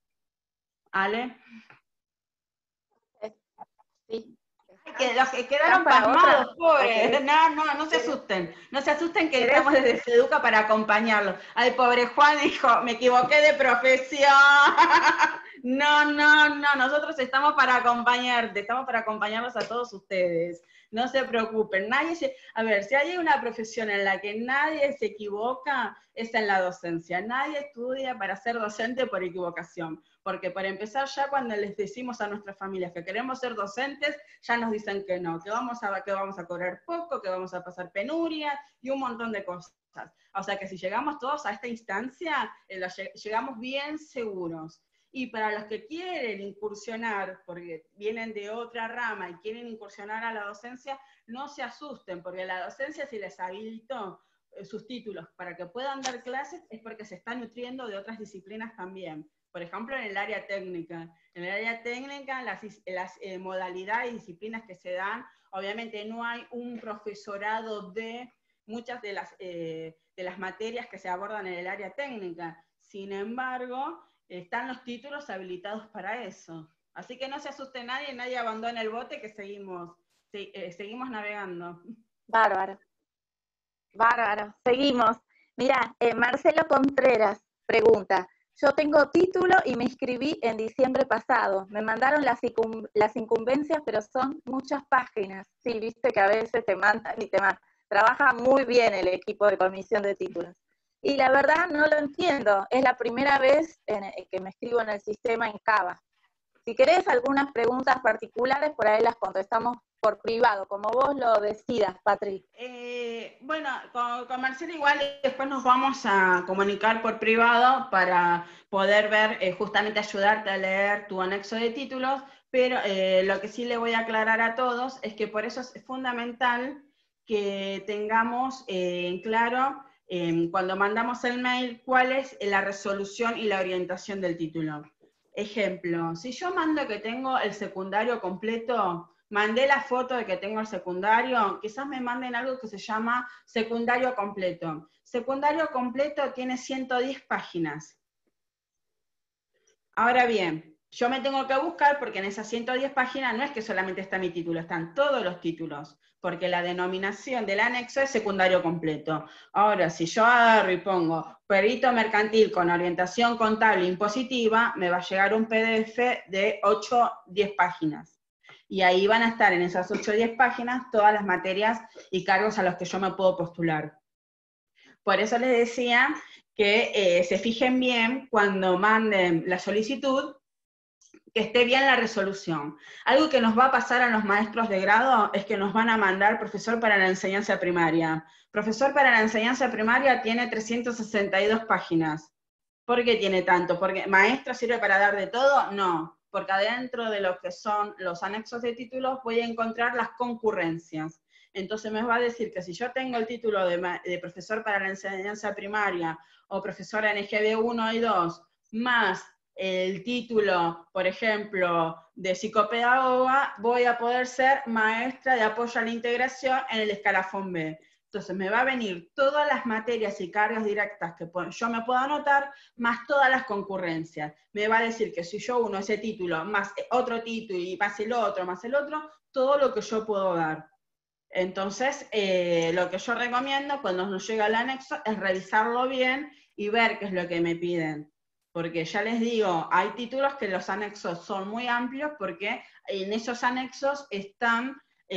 ¿Ale? Sí. Que los que quedaron pasmados, pobres. No, no, no se asusten. No se asusten que estamos desde Seduca para acompañarlos. Ay, pobre Juan dijo, me equivoqué de profesión. No, no, no, nosotros estamos para acompañarte, estamos para acompañarlos a todos ustedes. No se preocupen, nadie se... A ver, si hay una profesión en la que nadie se equivoca, es en la docencia. Nadie estudia para ser docente por equivocación. Porque para empezar, ya cuando les decimos a nuestras familias que queremos ser docentes, ya nos dicen que no, que vamos a, que vamos a cobrar poco, que vamos a pasar penuria y un montón de cosas. O sea que si llegamos todos a esta instancia, eh, lo, llegamos bien seguros. Y para los que quieren incursionar, porque vienen de otra rama y quieren incursionar a la docencia, no se asusten, porque la docencia, si les habilitó sus títulos para que puedan dar clases, es porque se están nutriendo de otras disciplinas también. Por ejemplo, en el área técnica. En el área técnica, las, las eh, modalidades y disciplinas que se dan, obviamente no hay un profesorado de muchas de las, eh, de las materias que se abordan en el área técnica. Sin embargo, están los títulos habilitados para eso. Así que no se asuste nadie, nadie abandona el bote, que seguimos, se, eh, seguimos navegando. Bárbaro. Bárbaro. Seguimos. Mira, eh, Marcelo Contreras pregunta, yo tengo título y me inscribí en diciembre pasado. Me mandaron las, incum las incumbencias, pero son muchas páginas. Sí, viste que a veces te mandan y te mandan. Trabaja muy bien el equipo de comisión de títulos. Y la verdad no lo entiendo. Es la primera vez en, en que me escribo en el sistema en Cava. Si querés algunas preguntas particulares, por ahí las contestamos por privado, como vos lo decidas, Patri. Eh, bueno, con, con Marcela igual después nos vamos a comunicar por privado para poder ver, eh, justamente ayudarte a leer tu anexo de títulos, pero eh, lo que sí le voy a aclarar a todos es que por eso es fundamental que tengamos eh, en claro, eh, cuando mandamos el mail, cuál es la resolución y la orientación del título. Ejemplo, si yo mando que tengo el secundario completo, mandé la foto de que tengo el secundario, quizás me manden algo que se llama secundario completo. Secundario completo tiene ciento diez páginas. Ahora bien, yo me tengo que buscar porque en esas ciento diez páginas no es que solamente está mi título, están todos los títulos, porque la denominación del anexo es secundario completo. Ahora, si yo agarro y pongo perito mercantil con orientación contable impositiva, me va a llegar un P D F de ocho a diez páginas. Y ahí van a estar en esas ocho o diez páginas todas las materias y cargos a los que yo me puedo postular. Por eso les decía que eh, se fijen bien cuando manden la solicitud, que esté bien la resolución. Algo que nos va a pasar a los maestros de grado es que nos van a mandar profesor para la enseñanza primaria. Profesor para la enseñanza primaria tiene trescientas sesenta y dos páginas. ¿Por qué tiene tanto? ¿Porque maestro sirve para dar de todo? No, porque adentro de lo que son los anexos de títulos voy a encontrar las concurrencias. Entonces me va a decir que si yo tengo el título de, de profesor para la enseñanza primaria o profesora en G B uno y dos, más el título, por ejemplo, de psicopedagoga, voy a poder ser maestra de apoyo a la integración en el escalafón B. Entonces me va a venir todas las materias y cargas directas que yo me puedo anotar, más todas las concurrencias. Me va a decir que si yo uno ese título, más otro título, y más el otro, más el otro, todo lo que yo puedo dar. Entonces, eh, lo que yo recomiendo cuando nos llega el anexo es revisarlo bien y ver qué es lo que me piden. Porque ya les digo, hay títulos que los anexos son muy amplios porque en esos anexos están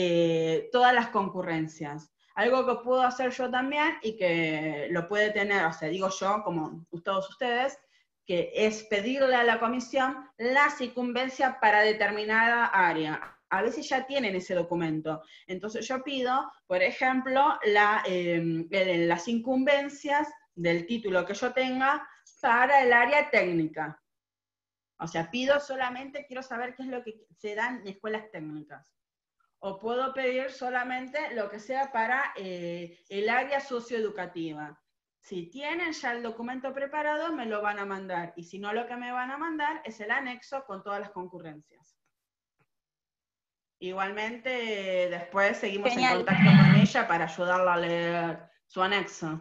eh, todas las concurrencias. Algo que puedo hacer yo también y que lo puede tener, o sea, digo yo, como todos ustedes, que es pedirle a la comisión la circunvencia para determinada área. A veces ya tienen ese documento. Entonces yo pido, por ejemplo, la, eh, las incumbencias del título que yo tenga para el área técnica. O sea, pido solamente, quiero saber qué es lo que se da en escuelas técnicas. O puedo pedir solamente lo que sea para eh, el área socioeducativa. Si tienen ya el documento preparado, me lo van a mandar. Y si no, lo que me van a mandar es el anexo con todas las concurrencias. Igualmente, después seguimos Genial. en contacto con ella para ayudarla a leer su anexo.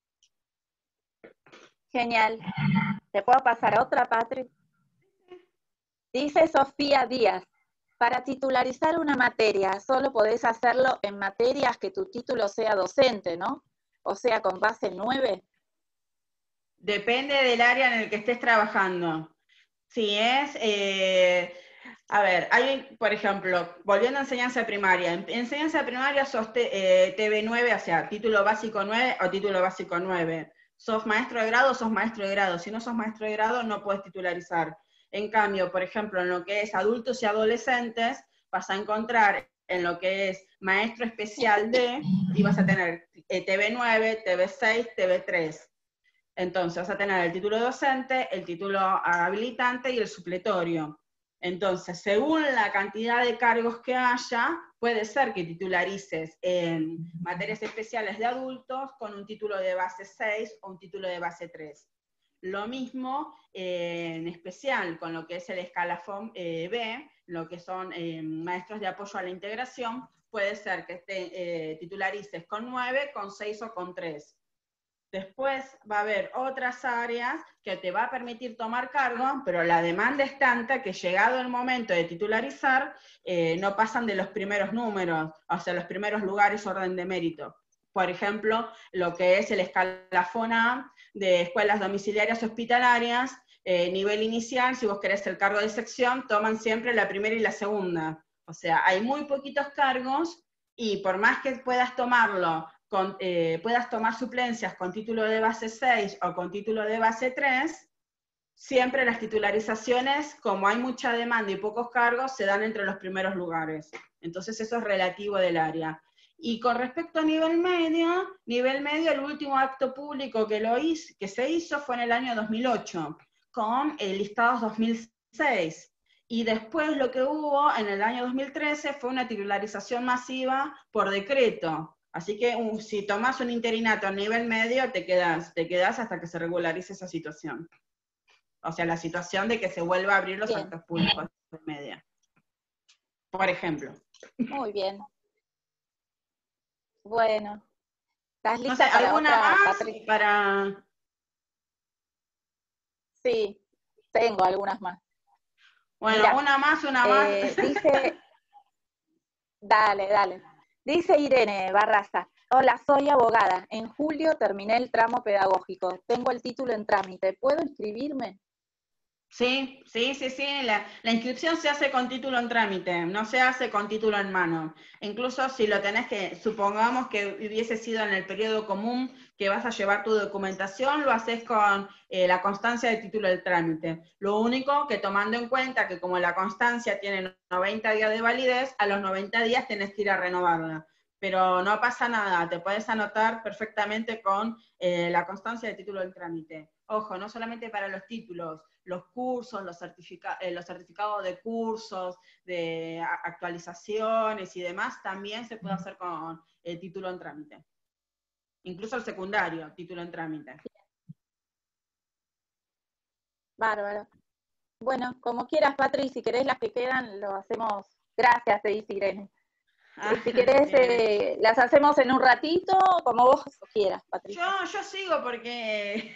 Genial. ¿Te puedo pasar otra, Patri? Dice Sofía Díaz, para titularizar una materia, solo podés hacerlo en materias que tu título sea docente, ¿no? O sea, con base nueve. Depende del área en el que estés trabajando. Si es... Eh, A ver, hay, por ejemplo, volviendo a enseñanza primaria, en enseñanza primaria sos T V nueve, o sea, título básico nueve o título básico nueve. Sos maestro de grado, sos maestro de grado. Si no sos maestro de grado, no puedes titularizar. En cambio, por ejemplo, en lo que es adultos y adolescentes, vas a encontrar en lo que es maestro especial D, y vas a tener T V nueve, T V seis, T V tres. Entonces vas a tener el título docente, el título habilitante y el supletorio. Entonces, según la cantidad de cargos que haya, puede ser que titularices en materias especiales de adultos con un título de base seis o un título de base tres. Lo mismo eh, en especial con lo que es el escalafón eh, B, lo que son eh, maestros de apoyo a la integración, puede ser que te eh, titularices con nueve, con seis o con tres. Después va a haber otras áreas que te va a permitir tomar cargo, pero la demanda es tanta que llegado el momento de titularizar, eh, no pasan de los primeros números, o sea, los primeros lugares orden de mérito. Por ejemplo, lo que es el escalafón A de escuelas domiciliarias hospitalarias, eh, nivel inicial, si vos querés el cargo de sección, toman siempre la primera y la segunda. O sea, hay muy poquitos cargos, y por más que puedas tomarlo, Con, eh, puedas tomar suplencias con título de base seis o con título de base tres, siempre las titularizaciones, como hay mucha demanda y pocos cargos, se dan entre los primeros lugares. Entonces eso es relativo del área. Y con respecto a nivel medio, nivel medio, el último acto público que, lo hizo, que se hizo fue en el año dos mil ocho, con eh, listados dos mil seis. Y después lo que hubo en el año dos mil trece fue una titularización masiva por decreto. Así que um, si tomas un interinato a nivel medio, te quedas, te quedas hasta que se regularice esa situación. O sea, la situación de que se vuelva a abrir los Bien. actos públicos de media. Por ejemplo. Muy bien. Bueno. ¿Estás No lista sé, para ¿alguna otra, más Patricia? para...? Sí, tengo algunas más. Bueno, Mirá, una más, una eh, más. dice, dale, dale. Dice Irene Barraza, hola, soy abogada. En julio terminé el tramo pedagógico. Tengo el título en trámite. ¿Puedo inscribirme? Sí, sí, sí, sí. La, la inscripción se hace con título en trámite, no se hace con título en mano. Incluso si lo tenés que, supongamos que hubiese sido en el periodo común que vas a llevar tu documentación, lo haces con eh, la constancia de título del trámite. Lo único que tomando en cuenta que como la constancia tiene noventa días de validez, a los noventa días tenés que ir a renovarla. Pero no pasa nada, te puedes anotar perfectamente con eh, la constancia de título del trámite. Ojo, no solamente para los títulos, los cursos, los, certifica eh, los certificados de cursos, de actualizaciones y demás, también se puede hacer con el eh, título en trámite. Incluso el secundario, título en trámite. Bárbaro. Bueno, como quieras, Patri, si querés las que quedan, lo hacemos. Gracias, te dice Irene. Ah, si querés, eh, las hacemos en un ratito, como vos quieras, Patricia. Yo, yo sigo porque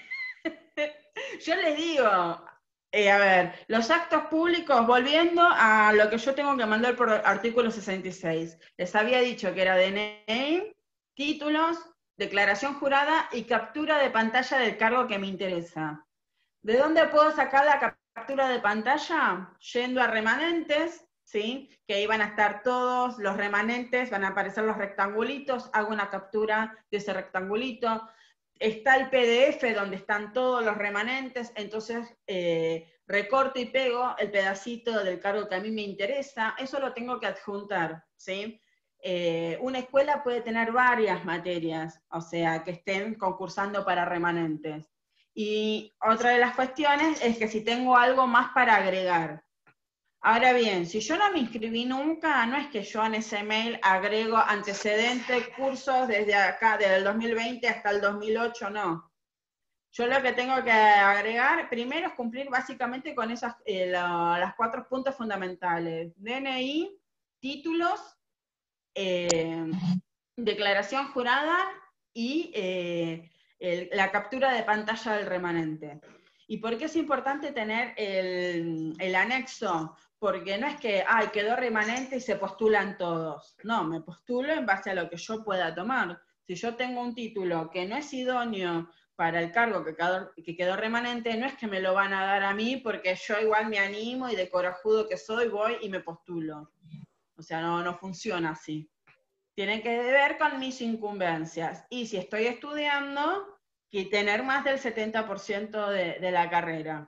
yo les digo, eh, a ver, los actos públicos, volviendo a lo que yo tengo que mandar por artículo sesenta y seis, les había dicho que era D N I, títulos, declaración jurada y captura de pantalla del cargo que me interesa. ¿De dónde puedo sacar la captura de pantalla? Yendo a remanentes, ¿sí? Que ahí van a estar todos los remanentes, van a aparecer los rectangulitos, hago una captura de ese rectangulito. Está el P D F donde están todos los remanentes, entonces eh, recorto y pego el pedacito del cargo que a mí me interesa, eso lo tengo que adjuntar, ¿sí? Eh, una escuela puede tener varias materias, o sea, que estén concursando para remanentes. Y otra de las cuestiones es que si tengo algo más para agregar. Ahora bien, si yo no me inscribí nunca, no es que yo en ese mail agrego antecedentes, cursos desde acá, desde el dos mil veinte hasta el dos mil ocho, no. Yo lo que tengo que agregar primero es cumplir básicamente con esas, eh, la, las cuatro puntos fundamentales. D N I, títulos, eh, declaración jurada y eh, el, la captura de pantalla del remanente. ¿Y por qué es importante tener el, el anexo? Porque no es que, ay, quedó remanente y se postulan todos. No, me postulo en base a lo que yo pueda tomar. Si yo tengo un título que no es idóneo para el cargo que quedó, que quedó remanente, no es que me lo van a dar a mí porque yo igual me animo y de corajudo que soy voy y me postulo. O sea, no, no funciona así. Tiene que ver con mis incumbencias. Y si estoy estudiando, que tener más del setenta por ciento de, de la carrera.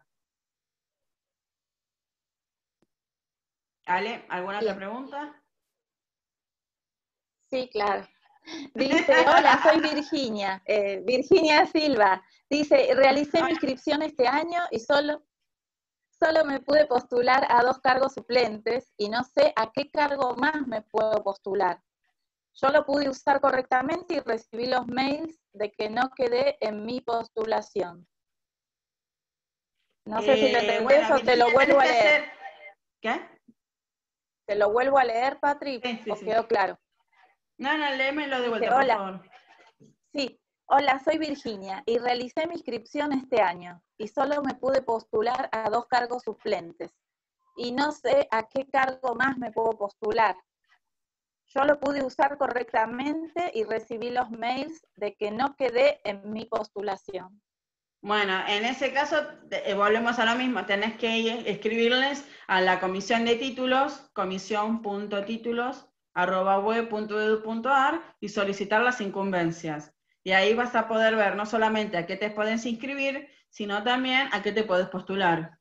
¿Ale? ¿Alguna Bien. otra pregunta? Sí, claro. Dice, hola, soy Virginia, eh, Virginia Silva. Dice, realicé mi inscripción este año y solo, solo me pude postular a dos cargos suplentes y no sé a qué cargo más me puedo postular. Yo lo pude usar correctamente y recibí los mails de que no quedé en mi postulación. No sé si lo Eh, entendés bueno, o te lo Virginia, vuelvo tenés a que leer. hacer... ¿Qué? ¿Te lo vuelvo a leer, Patri? Sí, sí, ¿O sí. quedó claro? No, no, léemelo de Dice, vuelta, por hola. favor. Sí, hola, soy Virginia y realicé mi inscripción este año y solo me pude postular a dos cargos suplentes y no sé a qué cargo más me puedo postular. Yo lo pude usar correctamente y recibí los mails de que no quedé en mi postulación. Bueno, en ese caso, eh, volvemos a lo mismo, tenés que ir, escribirles a la comisión de títulos, comisión punto títulos arroba web punto edu punto ar y solicitar las incumbencias. Y ahí vas a poder ver no solamente a qué te puedes inscribir, sino también a qué te podés postular.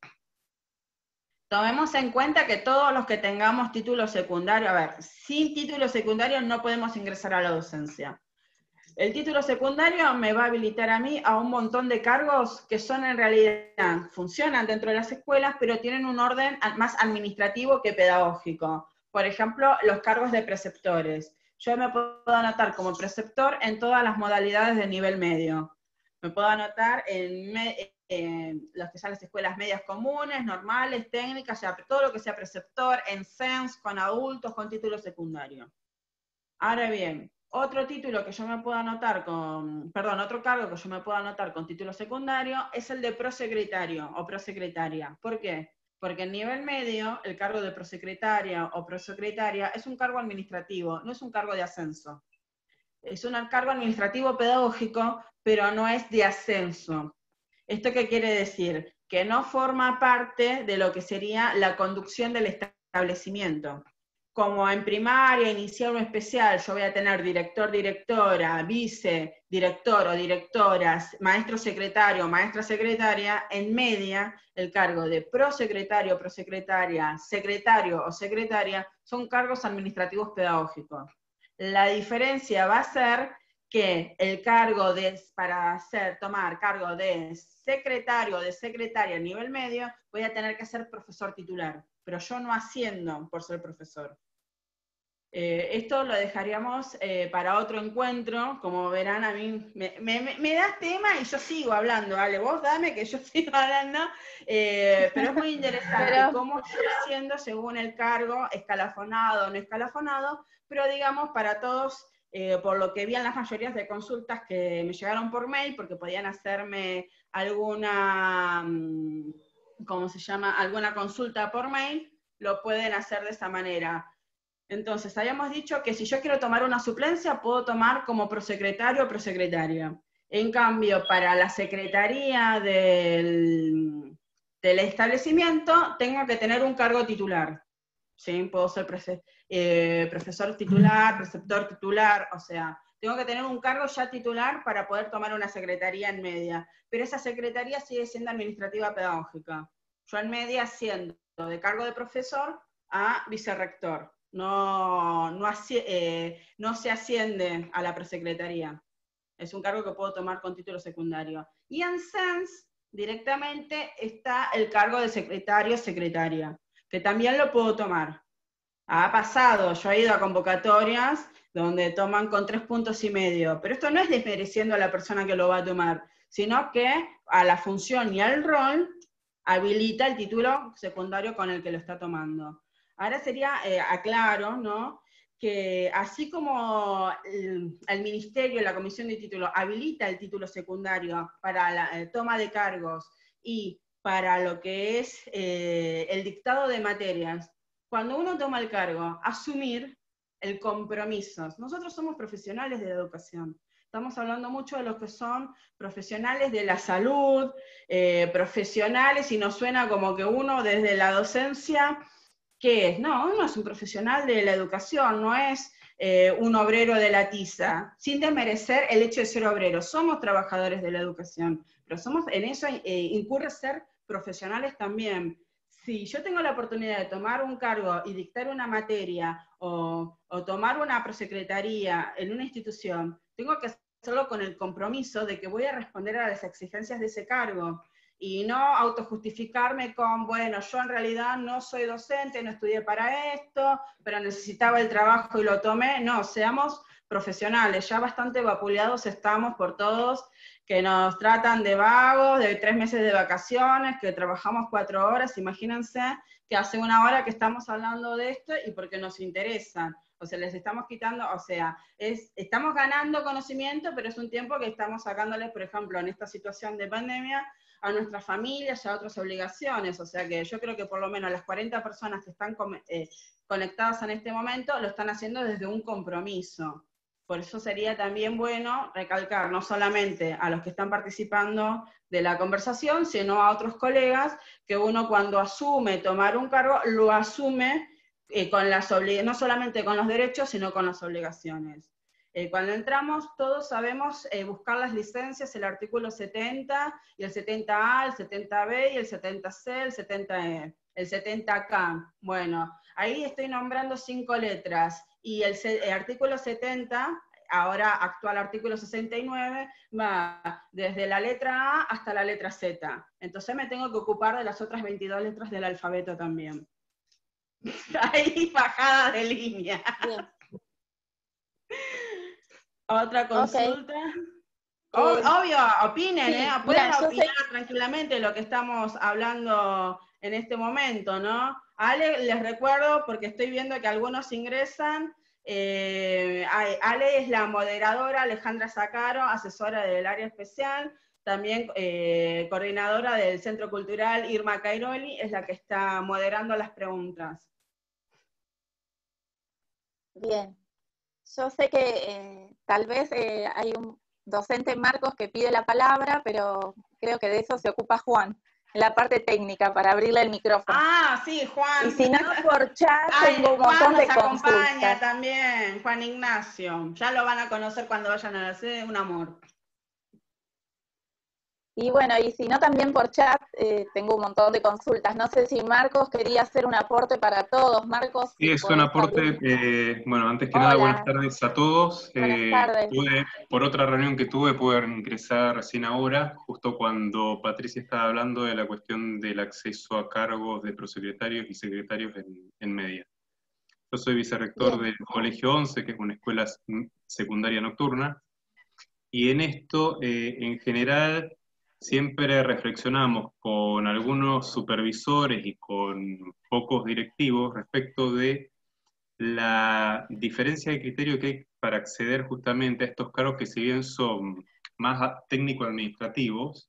Tomemos en cuenta que todos los que tengamos título secundario, a ver, sin título secundario no podemos ingresar a la docencia. El título secundario me va a habilitar a mí a un montón de cargos que son en realidad, funcionan dentro de las escuelas, pero tienen un orden más administrativo que pedagógico. Por ejemplo, los cargos de preceptores. Yo me puedo anotar como preceptor en todas las modalidades de nivel medio. Me puedo anotar en, me, en los que son las escuelas medias comunes, normales, técnicas, ya, todo lo que sea preceptor, en S E N S, con adultos, con título secundario. Ahora bien, otro título que yo me puedo anotar con, perdón, otro cargo que yo me puedo anotar con título secundario es el de prosecretario o prosecretaria. ¿Por qué? Porque en nivel medio, el cargo de prosecretaria o prosecretaria es un cargo administrativo, no es un cargo de ascenso. Es un cargo administrativo pedagógico, pero no es de ascenso. ¿Esto qué quiere decir? Que no forma parte de lo que sería la conducción del establecimiento. Como en primaria, inicial o especial, yo voy a tener director, directora, vice, director o directoras, maestro secretario, maestra secretaria, en media, el cargo de prosecretario, prosecretaria, secretario o secretaria, son cargos administrativos pedagógicos. La diferencia va a ser que el cargo de, para hacer, tomar cargo de secretario o de secretaria a nivel medio, voy a tener que ser profesor titular, pero yo no asciendo por ser profesor. Eh, esto lo dejaríamos eh, para otro encuentro. Como verán, a mí me, me, me das tema y yo sigo hablando, ¿vale? Vos dame que yo sigo hablando, eh, pero es muy interesante pero... cómo yo asciendo según el cargo, escalafonado o no escalafonado, pero digamos para todos, eh, por lo que vi en las mayorías de consultas que me llegaron por mail, porque podían hacerme alguna, ¿cómo se llama? Alguna consulta por mail, lo pueden hacer de esa manera. Entonces, habíamos dicho que si yo quiero tomar una suplencia, puedo tomar como prosecretario o prosecretaria. En cambio, para la secretaría del, del establecimiento, tengo que tener un cargo titular. ¿Sí? Puedo ser profe, eh, profesor titular, preceptor titular, o sea, tengo que tener un cargo ya titular para poder tomar una secretaría en media. Pero esa secretaría sigue siendo administrativa pedagógica. Yo en media asciendo de cargo de profesor a vicerrector. No, no, eh, no se asciende a la prosecretaría. Es un cargo que puedo tomar con título secundario. Y en S E N S directamente está el cargo de secretario o secretaria, que también lo puedo tomar. Ha pasado, yo he ido a convocatorias donde toman con tres puntos y medio, pero esto no es desmereciendo a la persona que lo va a tomar, sino que a la función y al rol habilita el título secundario con el que lo está tomando. Ahora sería, eh, aclaro, ¿no?, que así como el, el Ministerio, la Comisión de Títulos, habilita el título secundario para la eh, toma de cargos y para lo que es eh, el dictado de materias, cuando uno toma el cargo, asumir el compromiso. Nosotros somos profesionales de la educación. Estamos hablando mucho de los que son profesionales de la salud, eh, profesionales, y nos suena como que uno desde la docencia... ¿Qué es? No, uno es un profesional de la educación, no es eh, un obrero de la tiza, sin desmerecer el hecho de ser obrero. Somos trabajadores de la educación, pero somos, en eso eh, incurre ser profesionales también. Si yo tengo la oportunidad de tomar un cargo y dictar una materia o, o tomar una prosecretaría en una institución, tengo que hacerlo con el compromiso de que voy a responder a las exigencias de ese cargo. Y no autojustificarme con, bueno, yo en realidad no soy docente, no estudié para esto, pero necesitaba el trabajo y lo tomé. No, seamos profesionales, ya bastante vapuleados estamos por todos, que nos tratan de vagos, de tres meses de vacaciones, que trabajamos cuatro horas, imagínense que hace una hora que estamos hablando de esto y porque nos interesa. O sea, les estamos quitando, o sea, es, estamos ganando conocimiento, pero es un tiempo que estamos sacándoles, por ejemplo, en esta situación de pandemia, a nuestras familias y a otras obligaciones. O sea que yo creo que por lo menos las cuarenta personas que están eh, conectadas en este momento lo están haciendo desde un compromiso. Por eso sería también bueno recalcar no solamente a los que están participando de la conversación, sino a otros colegas, que uno cuando asume tomar un cargo, lo asume eh, con las no solamente con los derechos, sino con las obligaciones. Eh, cuando entramos, todos sabemos eh, buscar las licencias, el artículo setenta, y el setenta A, el setenta B, y el setenta C, el setenta E, el setenta K. Bueno, ahí estoy nombrando cinco letras, y el, el artículo setenta, ahora actual artículo sesenta y nueve, va desde la letra A hasta la letra Z. Entonces me tengo que ocupar de las otras veintidós letras del alfabeto también. Ahí bajada de línea. Bien. Otra consulta. Okay. Eh, Obvio, opinen, sí, ¿eh? Pueden mira, opinar sé... tranquilamente lo que estamos hablando en este momento, ¿no? Ale, les recuerdo, porque estoy viendo que algunos ingresan, eh, Ale es la moderadora, Alejandra Zacaro, asesora del área especial, también eh, coordinadora del Centro Cultural, Irma Cairoli, es la que está moderando las preguntas. Bien. Yo sé que eh, tal vez eh, hay un docente Marcos que pide la palabra, pero creo que de eso se ocupa Juan, en la parte técnica, para abrirle el micrófono. Ah, sí, Juan. Y si no, por chat Ay, tengo un Juan montón de nos acompaña consultas. también, Juan Ignacio. Ya lo van a conocer cuando vayan a la sede, un amor. Y bueno, y si no, también por chat eh, tengo un montón de consultas. No sé si Marcos quería hacer un aporte para todos. Marcos, sí, si es un aporte, eh, bueno, antes que Hola. nada, buenas tardes a todos. Buenas eh, tardes. Pude, por otra reunión que tuve, pude ingresar recién ahora, justo cuando Patricia estaba hablando de la cuestión del acceso a cargos de prosecretarios y secretarios en, en media. Yo soy vicerrector Bien. del Colegio once, que es una escuela secundaria nocturna, y en esto, eh, en general, siempre reflexionamos con algunos supervisores y con pocos directivos respecto de la diferencia de criterio que hay para acceder justamente a estos cargos que, si bien son más técnico-administrativos,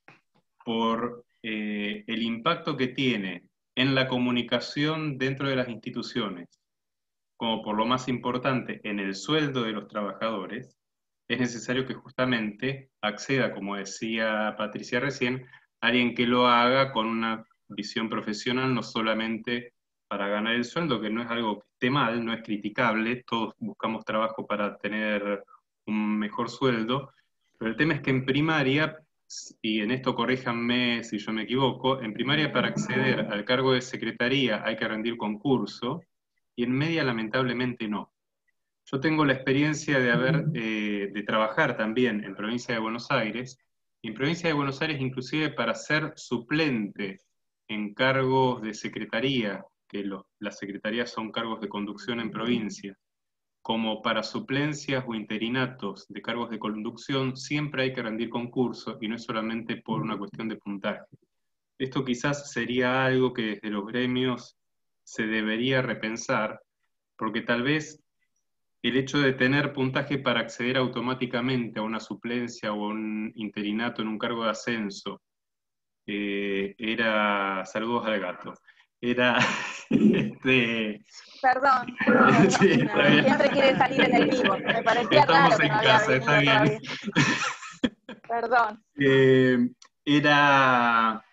por eh, el impacto que tiene en la comunicación dentro de las instituciones, como por lo más importante en el sueldo de los trabajadores, es necesario que justamente acceda, como decía Patricia recién, alguien que lo haga con una visión profesional, no solamente para ganar el sueldo, que no es algo que esté mal, no es criticable, todos buscamos trabajo para tener un mejor sueldo, pero el tema es que en primaria, y en esto corríjanme si yo me equivoco, en primaria para acceder al cargo de secretaría hay que rendir concurso, y en media lamentablemente no. Yo tengo la experiencia de haber, eh, de trabajar también en provincia de Buenos Aires, y en provincia de Buenos Aires inclusive para ser suplente en cargos de secretaría, que lo, las secretarías son cargos de conducción en provincia, como para suplencias o interinatos de cargos de conducción, siempre hay que rendir concurso, y no es solamente por una cuestión de puntaje. Esto quizás sería algo que desde los gremios se debería repensar, porque tal vez el hecho de tener puntaje para acceder automáticamente a una suplencia o a un interinato en un cargo de ascenso eh, era, saludos al gato, era, este... Perdón, perdón sí, no, no, siempre quiere salir en el vivo, me parecía Estamos raro que en no casa, había está venido bien. Perdón. Eh, era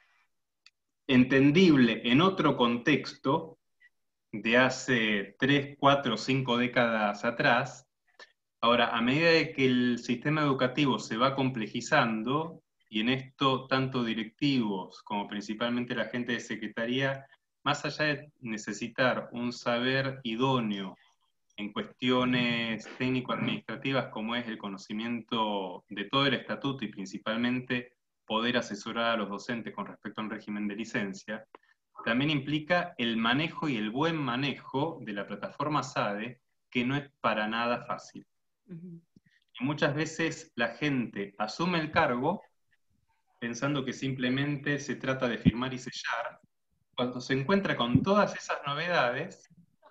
entendible en otro contexto, de hace tres, cuatro, cinco décadas atrás. Ahora, a medida de que el sistema educativo se va complejizando, y en esto tanto directivos como principalmente la gente de secretaría, más allá de necesitar un saber idóneo en cuestiones técnico-administrativas como es el conocimiento de todo el estatuto y principalmente poder asesorar a los docentes con respecto a un régimen de licencia, también implica el manejo y el buen manejo de la plataforma SADE, que no es para nada fácil. Uh-huh. Y muchas veces la gente asume el cargo pensando que simplemente se trata de firmar y sellar, cuando se encuentra con todas esas novedades,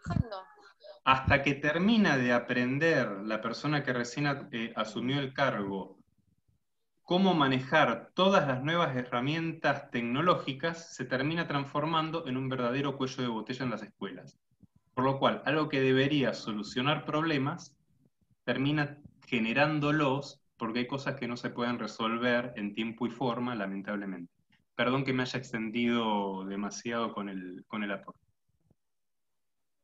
hasta que termina de aprender la persona que recién eh, asumió el cargo cómo manejar todas las nuevas herramientas tecnológicas, se termina transformando en un verdadero cuello de botella en las escuelas. Por lo cual, algo que debería solucionar problemas, termina generándolos, porque hay cosas que no se pueden resolver en tiempo y forma, lamentablemente. Perdón que me haya extendido demasiado con el, con el aporte.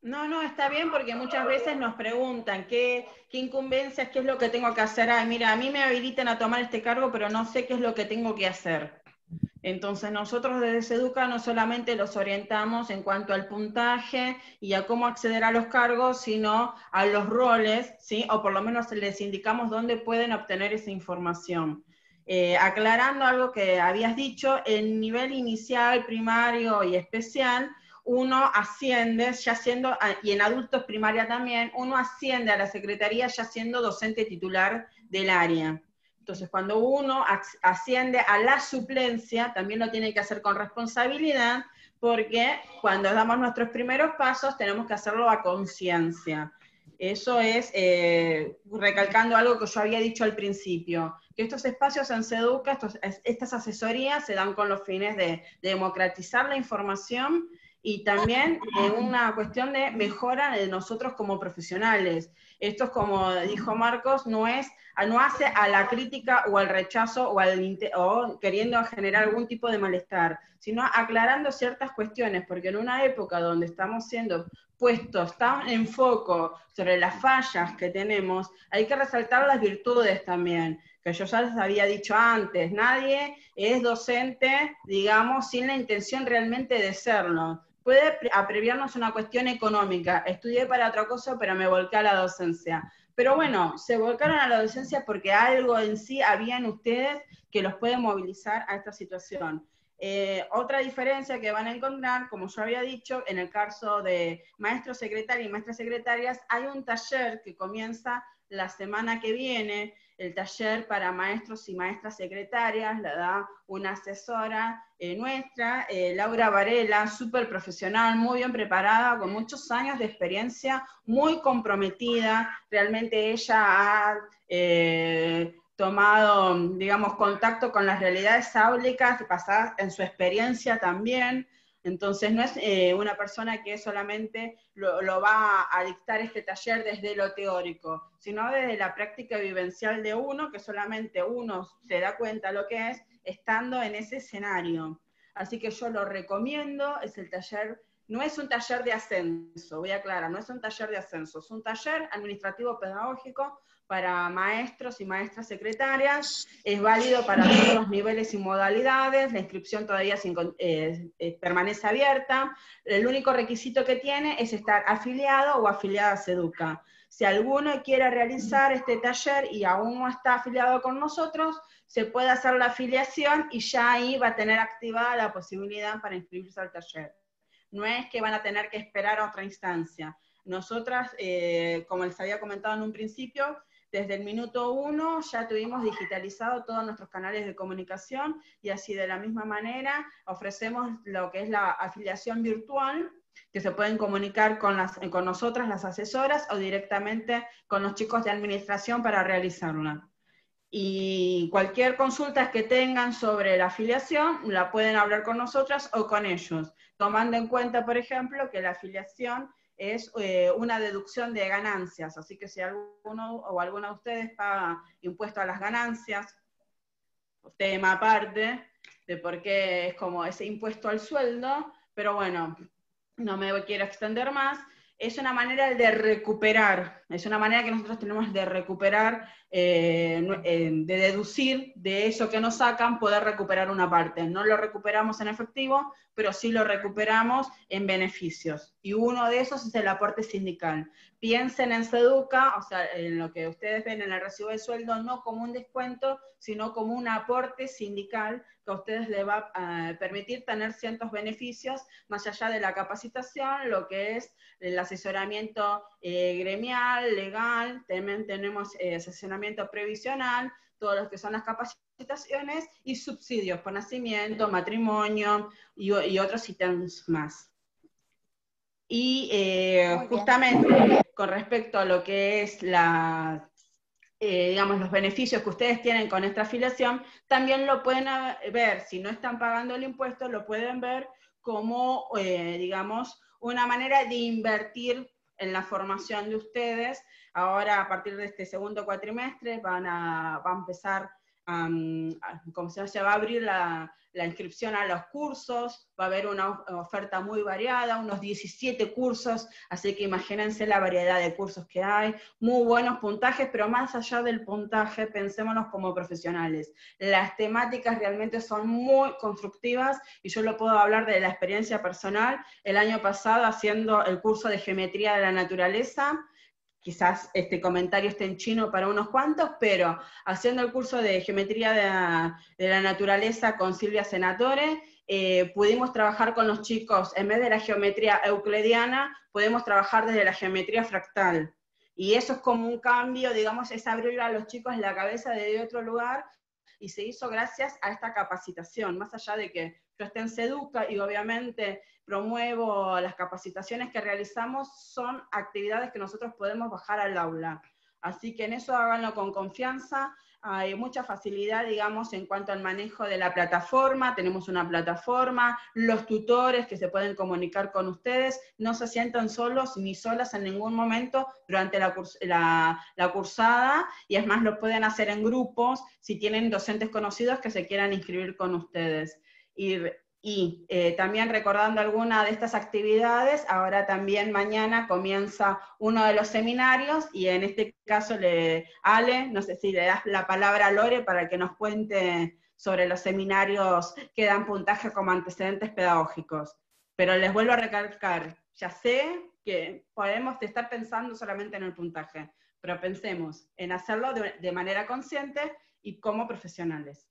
No, no, está bien porque muchas veces nos preguntan qué, qué incumbencias, qué es lo que tengo que hacer. Ay, mira, a mí me habilitan a tomar este cargo, pero no sé qué es lo que tengo que hacer. Entonces nosotros desde SEDUCA no solamente los orientamos en cuanto al puntaje y a cómo acceder a los cargos, sino a los roles, ¿sí? O por lo menos les indicamos dónde pueden obtener esa información. Eh, aclarando algo que habías dicho, en nivel inicial, primario y especial, uno asciende, ya siendo, y en adultos primaria también, uno asciende a la secretaría ya siendo docente titular del área. Entonces, cuando uno asciende a la suplencia, también lo tiene que hacer con responsabilidad, porque cuando damos nuestros primeros pasos tenemos que hacerlo a conciencia. Eso es, eh, recalcando algo que yo había dicho al principio, que estos espacios en SEDUCA, estos, estas asesorías se dan con los fines de, de democratizar la información y también de una cuestión de mejora de nosotros como profesionales. Esto es, como dijo Marcos, no es, no hace a la crítica o al rechazo o, al, o queriendo generar algún tipo de malestar, sino aclarando ciertas cuestiones, porque en una época donde estamos siendo puestos tan en foco sobre las fallas que tenemos, hay que resaltar las virtudes también, que yo ya les había dicho antes, nadie es docente, digamos, sin la intención realmente de serlo. Puede abreviarnos una cuestión económica, estudié para otra cosa, pero me volqué a la docencia. Pero bueno, se volcaron a la docencia porque algo en sí había en ustedes que los puede movilizar a esta situación. Eh, otra diferencia que van a encontrar, como yo había dicho, en el caso de maestros secretarios y maestras secretarias, hay un taller que comienza la semana que viene. El taller para maestros y maestras secretarias la da una asesora eh, nuestra, eh, Laura Varela, súper profesional, muy bien preparada, con muchos años de experiencia, muy comprometida. Realmente ella ha eh, tomado, digamos, contacto con las realidades áulicas, basadas en su experiencia también. Entonces no es eh, una persona que solamente lo, lo va a dictar este taller desde lo teórico, sino desde la práctica vivencial de uno, que solamente uno se da cuenta lo que es estando en ese escenario. Así que yo lo recomiendo, es el taller, no es un taller de ascenso, voy a aclarar, no es un taller de ascenso, es un taller administrativo pedagógico para maestros y maestras secretarias, es válido para todos los niveles y modalidades, la inscripción todavía sin, eh, eh, permanece abierta, el único requisito que tiene es estar afiliado o afiliada a SEDUCA. Si alguno quiere realizar este taller y aún no está afiliado con nosotros, se puede hacer la afiliación y ya ahí va a tener activada la posibilidad para inscribirse al taller. No es que van a tener que esperar a otra instancia. Nosotras, eh, como les había comentado en un principio, desde el minuto uno ya tuvimos digitalizado todos nuestros canales de comunicación y así de la misma manera ofrecemos lo que es la afiliación virtual, que se pueden comunicar con, las, con nosotras, las asesoras, o directamente con los chicos de administración para realizarla. Y cualquier consulta que tengan sobre la afiliación, la pueden hablar con nosotras o con ellos, tomando en cuenta, por ejemplo, que la afiliación es eh, una deducción de ganancias, así que si alguno o alguna de ustedes paga impuesto a las ganancias, tema aparte de por qué es como ese impuesto al sueldo, pero bueno, no me quiero extender más. Es una manera de recuperar, es una manera que nosotros tenemos de recuperar, eh, de deducir de eso que nos sacan, poder recuperar una parte. No lo recuperamos en efectivo, pero sí lo recuperamos en beneficios. Y uno de esos es el aporte sindical. Piensen en SEDUCA, o sea, en lo que ustedes ven en el recibo de sueldo, no como un descuento, sino como un aporte sindical que a ustedes les va a permitir tener ciertos beneficios, más allá de la capacitación, lo que es el asesoramiento eh, gremial, legal, también tenemos eh, asesoramiento previsional, todo lo que son las capacitaciones, y subsidios por nacimiento, matrimonio y, y otros ítems más. Y eh, justamente con respecto a lo que es la, eh, digamos, los beneficios que ustedes tienen con esta afiliación, también lo pueden ver, si no están pagando el impuesto, lo pueden ver como, eh, digamos, una manera de invertir en la formación de ustedes. Ahora, a partir de este segundo cuatrimestre, van a, va a empezar um, como se llama, va a abrir la, la inscripción a los cursos, va a haber una oferta muy variada, unos diecisiete cursos, así que imagínense la variedad de cursos que hay, muy buenos puntajes, pero más allá del puntaje, pensémonos como profesionales. Las temáticas realmente son muy constructivas, y yo lo puedo hablar de la experiencia personal. El año pasado, haciendo el curso de Geometría de la Naturaleza, quizás este comentario esté en chino para unos cuantos, pero haciendo el curso de Geometría de la, de la Naturaleza con Silvia Senatore, eh, pudimos trabajar con los chicos, en vez de la geometría euclidiana, podemos trabajar desde la geometría fractal. Y eso es como un cambio, digamos, es abrirle a los chicos la cabeza desde otro lugar, y se hizo gracias a esta capacitación, más allá de que yo esté en SEDUCA y obviamente promuevo las capacitaciones que realizamos, son actividades que nosotros podemos bajar al aula. Así que en eso háganlo con confianza. Hay mucha facilidad, digamos, en cuanto al manejo de la plataforma. Tenemos una plataforma, los tutores que se pueden comunicar con ustedes, no se sientan solos ni solas en ningún momento durante la, curs la, la cursada, y es más, lo pueden hacer en grupos si tienen docentes conocidos que se quieran inscribir con ustedes. Y Y eh, también recordando alguna de estas actividades, ahora también mañana comienza uno de los seminarios, y en este caso, le, Ale, no sé si le das la palabra a Lore para que nos cuente sobre los seminarios que dan puntaje como antecedentes pedagógicos. Pero les vuelvo a recalcar, ya sé que podemos estar pensando solamente en el puntaje, pero pensemos en hacerlo de, de manera consciente y como profesionales.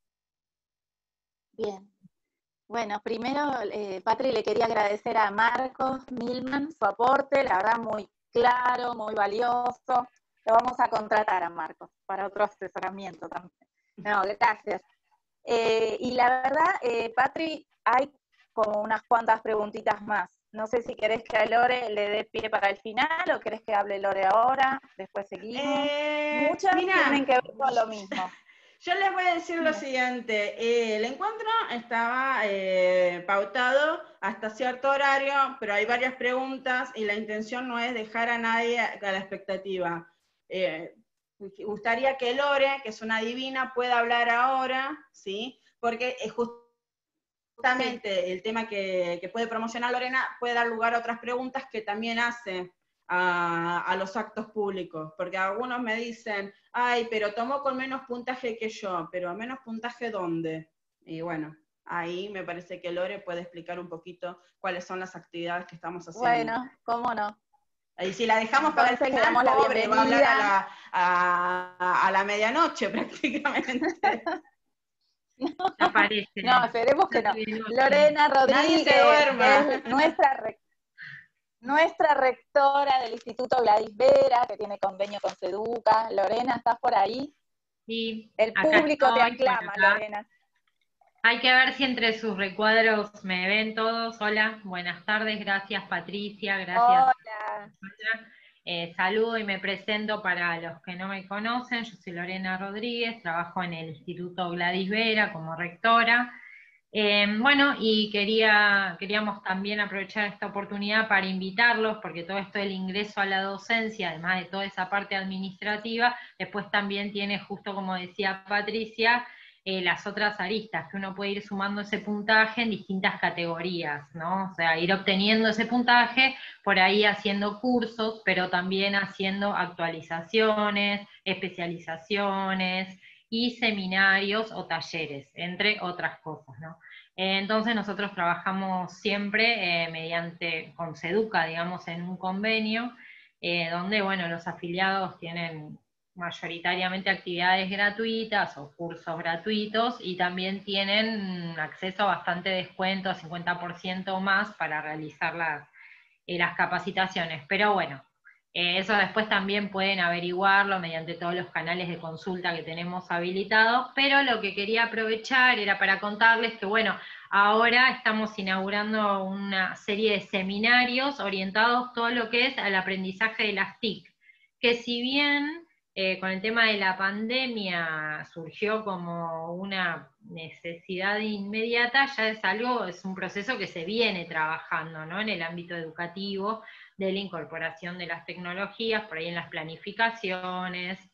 Bien. Bueno, primero, eh, Patri, le quería agradecer a Marcos Milman su aporte, la verdad muy claro, muy valioso. Lo vamos a contratar a Marcos para otro asesoramiento también. No, gracias. Eh, y la verdad, eh, Patri, hay como unas cuantas preguntitas más. No sé si querés que a Lore le dé pie para el final, o querés que hable Lore ahora, después seguimos. Eh, Muchas mira, tienen que ver con lo mismo. Yo les voy a decir lo siguiente, eh, el encuentro estaba eh, pautado hasta cierto horario, pero hay varias preguntas y la intención no es dejar a nadie a la expectativa. Eh, gustaría que Lore, que es una divina, pueda hablar ahora, ¿sí? Porque es justamente sí. El tema que, que puede promocionar Lorena puede dar lugar a otras preguntas que también hace A, a los actos públicos, porque algunos me dicen, ay, pero tomó con menos puntaje que yo, pero menos puntaje ¿dónde? Y bueno, ahí me parece que Lore puede explicar un poquito cuáles son las actividades que estamos haciendo. Bueno, cómo no. Y si la dejamos Entonces, para el final, damos la pobre, bienvenida. va a hablar a la, a, a la medianoche prácticamente. No, no, esperemos que no. Lorena Rodríguez, se duerma. Que es nuestra rectora. Nuestra rectora del Instituto Gladys Vera, que tiene convenio con SEDUCA. Lorena, ¿estás por ahí? Sí. El público estoy, te aclama, Lorena. Hay que ver si entre sus recuadros me ven todos. Hola, buenas tardes, gracias Patricia, gracias. Hola. Eh, saludo y me presento para los que no me conocen. Yo soy Lorena Rodríguez, trabajo en el Instituto Gladys Vera como rectora. Eh, bueno, y quería, queríamos también aprovechar esta oportunidad para invitarlos, porque todo esto del ingreso a la docencia, además de toda esa parte administrativa, después también tiene, justo como decía Patricia, eh, las otras aristas, que uno puede ir sumando ese puntaje en distintas categorías, ¿no? O sea, ir obteniendo ese puntaje, por ahí haciendo cursos, pero también haciendo actualizaciones, especializaciones, y seminarios o talleres, entre otras cosas, ¿no? Eh, entonces nosotros trabajamos siempre eh, mediante, con SEDUCA, digamos, en un convenio, eh, donde, bueno, los afiliados tienen mayoritariamente actividades gratuitas o cursos gratuitos, y también tienen acceso a bastante descuento, cincuenta por ciento más, para realizar las, eh, las capacitaciones. Pero bueno, Eh, eso después también pueden averiguarlo mediante todos los canales de consulta que tenemos habilitados, pero lo que quería aprovechar era para contarles que, bueno, ahora estamos inaugurando una serie de seminarios orientados todo lo que es al aprendizaje de las T I C, que si bien eh, con el tema de la pandemia surgió como una necesidad inmediata, ya es algo, es un proceso que se viene trabajando, ¿no? En el ámbito educativo, de la incorporación de las tecnologías, por ahí en las planificaciones,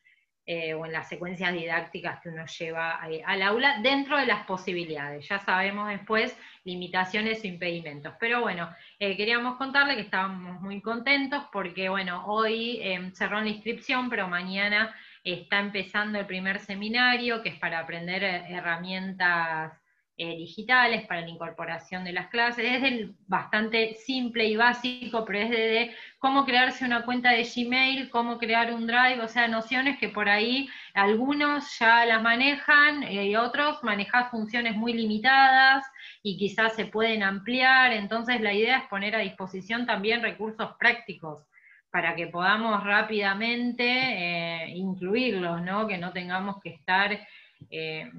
eh, o en las secuencias didácticas que uno lleva eh, al aula, dentro de las posibilidades. Ya sabemos después limitaciones o impedimentos. Pero bueno, eh, queríamos contarle que estábamos muy contentos porque, bueno, hoy eh, cerró la inscripción, pero mañana está empezando el primer seminario, que es para aprender herramientas eh, digitales para la incorporación de las clases. Es del, bastante simple y básico, pero es de, de cómo crearse una cuenta de Gmail, cómo crear un Drive, o sea, nociones que por ahí algunos ya las manejan eh, y otros manejan funciones muy limitadas y quizás se pueden ampliar. Entonces la idea es poner a disposición también recursos prácticos para que podamos rápidamente eh, incluirlos, ¿no? Que no tengamos que estar eh,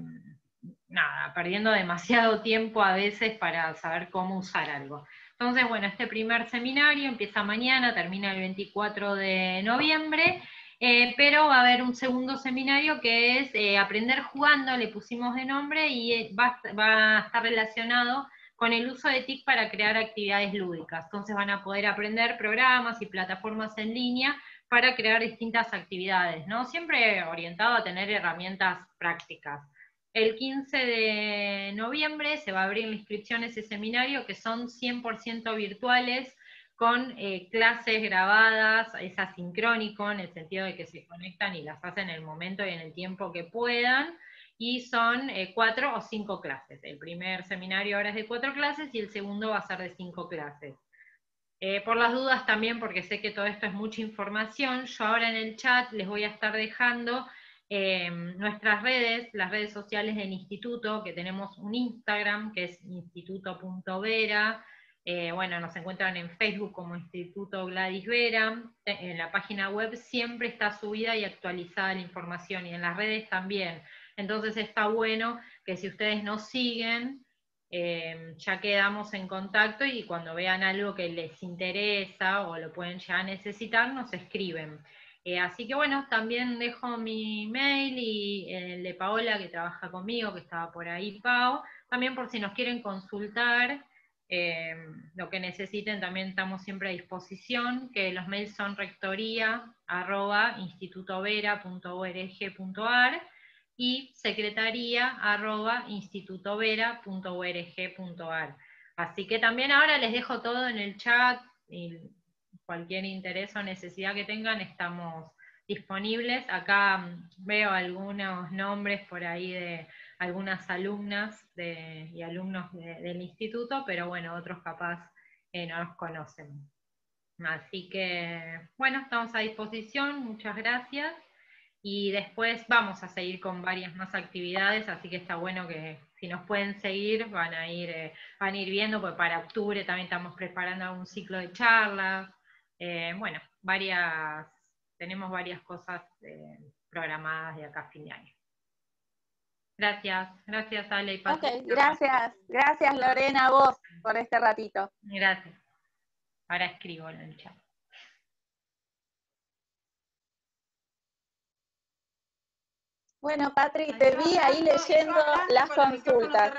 nada, perdiendo demasiado tiempo a veces para saber cómo usar algo. Entonces, bueno, este primer seminario empieza mañana, termina el veinticuatro de noviembre, eh, pero va a haber un segundo seminario que es eh, Aprender Jugando, le pusimos de nombre, y va, va a estar relacionado con el uso de T I C para crear actividades lúdicas. Entonces van a poder aprender programas y plataformas en línea para crear distintas actividades, ¿no? Siempre orientado a tener herramientas prácticas. El quince de noviembre se va a abrir la inscripción a ese seminario, que son cien por ciento virtuales, con eh, clases grabadas, es asincrónico, en el sentido de que se conectan y las hacen en el momento y en el tiempo que puedan, y son eh, cuatro o cinco clases. El primer seminario ahora es de cuatro clases y el segundo va a ser de cinco clases. Eh, por las dudas también, porque sé que todo esto es mucha información, yo ahora en el chat les voy a estar dejando eh, nuestras redes, las redes sociales del instituto, que tenemos un Instagram, que es instituto punto vera, eh, bueno, nos encuentran en Facebook como Instituto Gladys Vera, en la página web siempre está subida y actualizada la información, y en las redes también. Entonces está bueno que si ustedes nos siguen, eh, ya quedamos en contacto, y cuando vean algo que les interesa o lo pueden ya necesitar, nos escriben. Eh, así que bueno, también dejo mi mail y el de Paola, que trabaja conmigo, que estaba por ahí, Pau, también por si nos quieren consultar eh, lo que necesiten, también estamos siempre a disposición, que los mails son rectoría arroba institutovera punto org punto ar y secretaría arroba institutovera punto org punto ar. Así que también ahora les dejo todo en el chat, y cualquier interés o necesidad que tengan, estamos disponibles. Acá veo algunos nombres por ahí de algunas alumnas de, y alumnos de, del instituto, pero bueno, otros capaz eh, no los conocen. Así que, bueno, estamos a disposición, muchas gracias. Y después vamos a seguir con varias más actividades, así que está bueno que si nos pueden seguir, van a ir, eh, van a ir viendo, porque para octubre también estamos preparando un ciclo de charlas. Eh, bueno, varias, tenemos varias cosas eh, programadas de acá a fin de año. Gracias, gracias Ale y Patricia. Ok, gracias, gracias Lorena, a vos por este ratito. Gracias. Ahora escribo en el chat. Bueno, Patri, te vi ahí leyendo las consultas.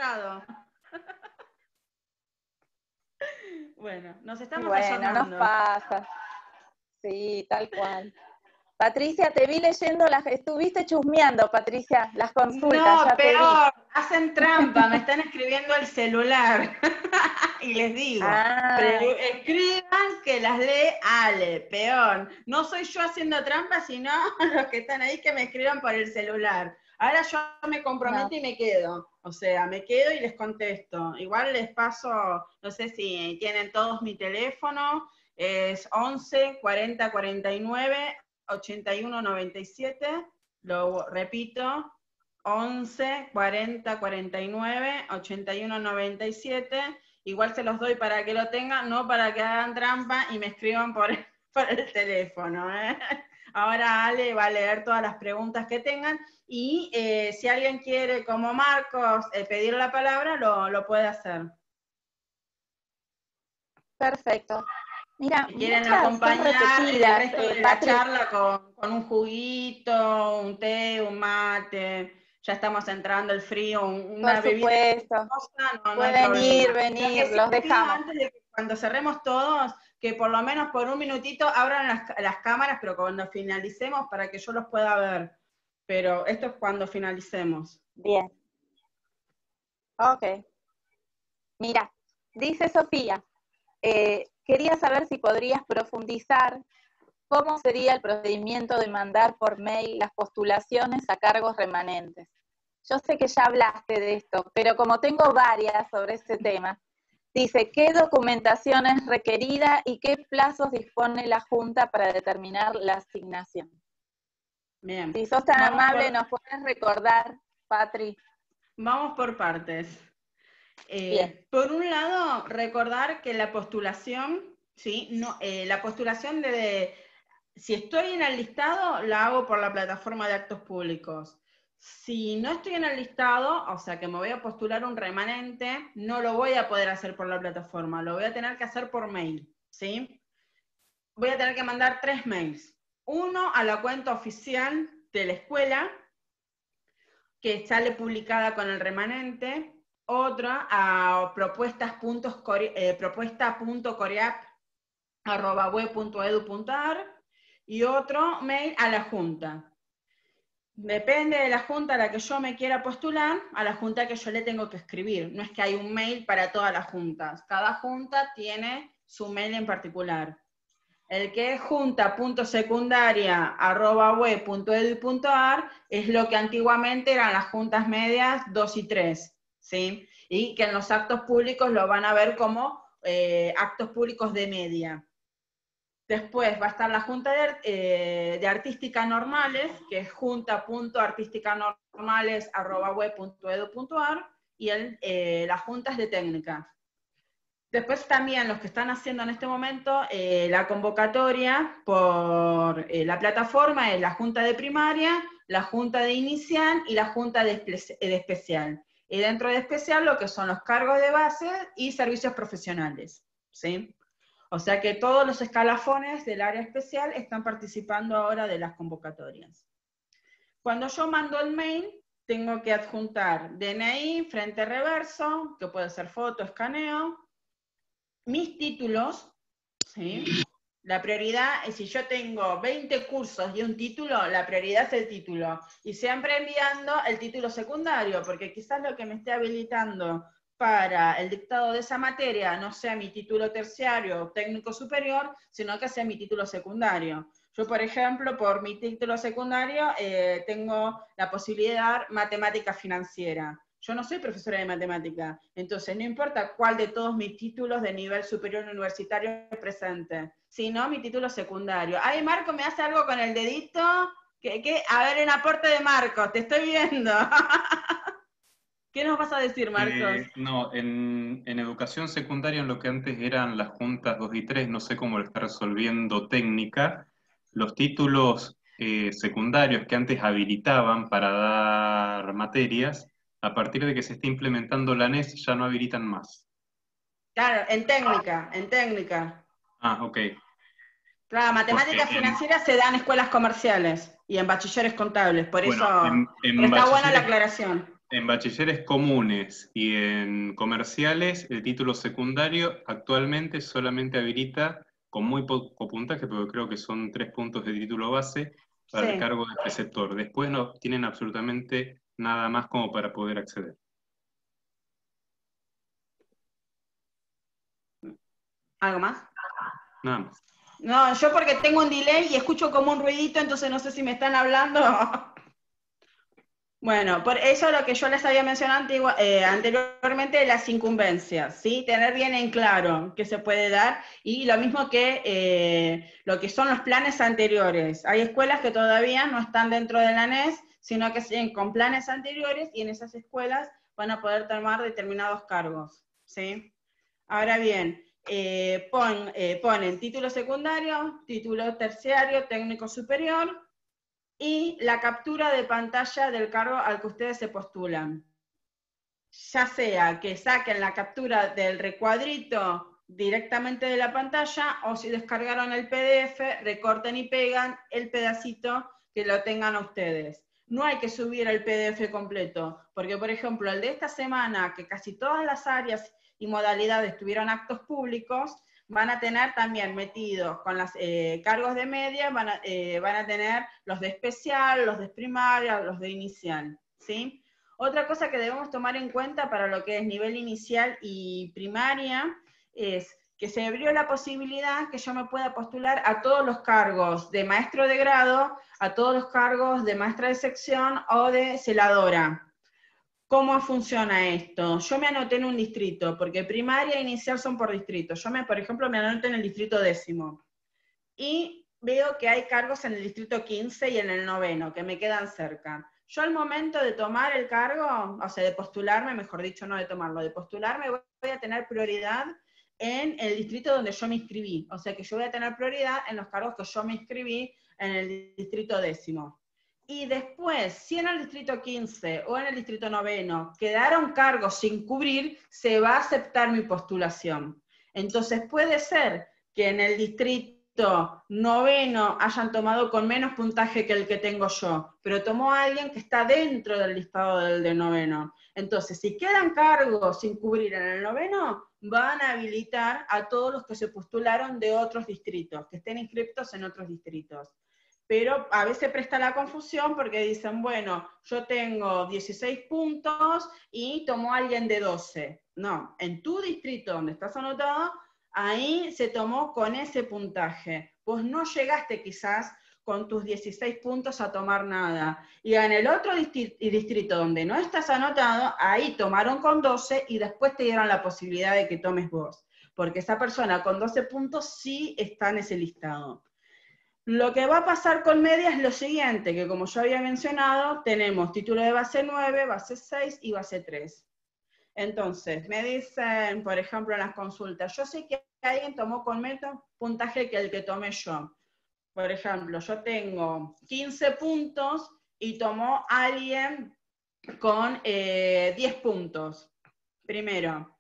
Bueno, nos estamos Bueno, ayornando. nos pasa. Sí, tal cual. Patricia, te vi leyendo las... Estuviste chusmeando, Patricia, las consultas. No, ya peor, hacen trampa, me están escribiendo el celular. Y les digo, ah. escriban que las lee Ale, peor. No soy yo haciendo trampa, sino los que están ahí que me escriban por el celular. Ahora yo me comprometo no. y me quedo. O sea, me quedo y les contesto. Igual les paso, no sé si tienen todos mi teléfono, es once cuarenta cuarenta y nueve ochenta y uno noventa y siete, lo repito, once cuarenta cuarenta y nueve ochenta y uno noventa y siete, igual se los doy para que lo tengan, no para que hagan trampa y me escriban por, por el teléfono. ¿eh? Ahora Ale va a leer todas las preguntas que tengan, y eh, si alguien quiere, como Marcos, eh, pedir la palabra, lo, lo puede hacer. Perfecto. Mira, si quieren acompañar el resto de la charla con, con un juguito, un té, un mate, ya estamos entrando el frío, una Por bebida. Supuesto. No, no Pueden ir, venir, los dejamos. Antes de que cuando cerremos todos, que por lo menos por un minutito abran las, las cámaras, pero cuando finalicemos para que yo los pueda ver. pero esto es cuando finalicemos. Bien. Ok. Mira, dice Sofía, eh, quería saber si podrías profundizar cómo sería el procedimiento de mandar por mail las postulaciones a cargos remanentes. Yo sé que ya hablaste de esto, pero como tengo varias sobre este tema, dice, ¿qué documentación es requerida y qué plazos dispone la Junta para determinar la asignación? Bien. Si sos tan Vamos amable, por... ¿nos puedes recordar, Patri? Vamos por partes. Eh, Bien. por un lado, recordar que la postulación, ¿sí? No, eh, la postulación de, de, si estoy en el listado, la hago por la plataforma de actos públicos. Si no estoy en el listado, o sea que me voy a postular un remanente, no lo voy a poder hacer por la plataforma, lo voy a tener que hacer por mail, ¿sí? Voy a tener que mandar tres mails. Uno a la cuenta oficial de la escuela, que sale publicada con el remanente, otra a propuestas punto coreap arroba web punto edu punto ar y otro mail a la Junta. Depende de la Junta a la que yo me quiera postular, a la Junta que yo le tengo que escribir. No es que hay un mail para todas las juntas. Cada junta tiene su mail en particular. El que es junta punto secundaria arroba web punto edu punto ar es lo que antiguamente eran las juntas medias dos y tres, ¿sí? Y que en los actos públicos lo van a ver como eh, actos públicos de media. Después va a estar la junta de, eh, de artística normales, que es junta punto artística normales arroba web punto edu punto ar, y el, eh, las juntas de técnica. Después también los que están haciendo en este momento eh, la convocatoria por eh, la plataforma es la junta de primaria, la junta de inicial y la junta de, de especial. Y dentro de especial lo que son los cargos de base y servicios profesionales, ¿sí? O sea que todos los escalafones del área especial están participando ahora de las convocatorias. Cuando yo mando el mail, tengo que adjuntar D N I, frente reverso, que puede ser foto, escaneo, mis títulos, ¿sí? La prioridad es si yo tengo veinte cursos y un título, la prioridad es el título. Y siempre enviando el título secundario, porque quizás lo que me esté habilitando para el dictado de esa materia no sea mi título terciario o técnico superior, sino que sea mi título secundario. Yo, por ejemplo, por mi título secundario, eh, tengo la posibilidad de dar matemática financiera. Yo no soy profesora de matemática, entonces no importa cuál de todos mis títulos de nivel superior universitario presente, sino mi título secundario. Ay, Marco, ¿me hace algo con el dedito? ¿Qué, qué? A ver, un aporte de Marco, te estoy viendo. ¿Qué nos vas a decir, Marcos? Eh, no, en, en educación secundaria, en lo que antes eran las juntas dos y tres, no sé cómo lo está resolviendo técnica, los títulos eh, secundarios que antes habilitaban para dar materias, a partir de que se está implementando la N E S ya no habilitan más. Claro, en técnica, en técnica. Ah, ok. Claro, matemáticas Porque en- financieras se dan en escuelas comerciales y en bachilleres contables, por Bueno, eso en, en pero está buena la bachilleres- aclaración. En bachilleres comunes y en comerciales, el título secundario actualmente solamente habilita con muy poco puntaje, porque creo que son tres puntos de título base para el Sí. cargo de preceptor. Después no tienen absolutamente nada más como para poder acceder. ¿Algo más? Nada más. No, yo porque tengo un delay y escucho como un ruidito, entonces no sé si me están hablando. Bueno, por eso lo que yo les había mencionado antigua, eh, anteriormente, las incumbencias, ¿sí? Tener bien en claro qué se puede dar, y lo mismo que eh, lo que son los planes anteriores. Hay escuelas que todavía no están dentro de la N E S, sino que siguen con planes anteriores, y en esas escuelas van a poder tomar determinados cargos, ¿sí? Ahora bien, eh, pon, eh, ponen título secundario, título terciario, técnico superior, y la captura de pantalla del cargo al que ustedes se postulan. Ya sea que saquen la captura del recuadrito directamente de la pantalla, o si descargaron el P D F, recorten y pegan el pedacito que lo tengan ustedes. No hay que subir el P D F completo, porque por ejemplo, el de esta semana, que casi todas las áreas y modalidades tuvieron actos públicos, van a tener también metidos con los eh, cargos de media, van a, eh, van a tener los de especial, los de primaria, los de inicial, ¿sí? Otra cosa que debemos tomar en cuenta para lo que es nivel inicial y primaria es que se abrió la posibilidad que yo me pueda postular a todos los cargos de maestro de grado, a todos los cargos de maestra de sección o de celadora. ¿Cómo funciona esto? Yo me anoté en un distrito, porque primaria e inicial son por distrito. Yo, me, por ejemplo, me anoté en el distrito décimo. Y veo que hay cargos en el distrito quince y en el noveno, que me quedan cerca. Yo al momento de tomar el cargo, o sea, de postularme, mejor dicho, no de tomarlo, de postularme, voy a tener prioridad en el distrito donde yo me inscribí. O sea que yo voy a tener prioridad en los cargos que yo me inscribí en el distrito décimo. Y después, si en el distrito quince o en el distrito noveno quedaron cargos sin cubrir, se va a aceptar mi postulación. Entonces puede ser que en el distrito noveno hayan tomado con menos puntaje que el que tengo yo, pero tomó a alguien que está dentro del listado del de noveno. Entonces, si quedan cargos sin cubrir en el noveno, van a habilitar a todos los que se postularon de otros distritos, que estén inscriptos en otros distritos. Pero a veces presta la confusión porque dicen, bueno, yo tengo dieciséis puntos y tomó alguien de doce. No, en tu distrito donde estás anotado, ahí se tomó con ese puntaje. Vos no llegaste quizás con tus dieciséis puntos a tomar nada. Y en el otro distrito donde no estás anotado, ahí tomaron con doce y después te dieron la posibilidad de que tomes vos. Porque esa persona con doce puntos sí está en ese listado. Lo que va a pasar con media es lo siguiente, que como yo había mencionado, tenemos título de base nueve, base seis y base tres. Entonces, me dicen, por ejemplo, en las consultas, yo sé que alguien tomó con menos puntaje que el que tomé yo. Por ejemplo, yo tengo quince puntos y tomó alguien con eh, diez puntos. Primero,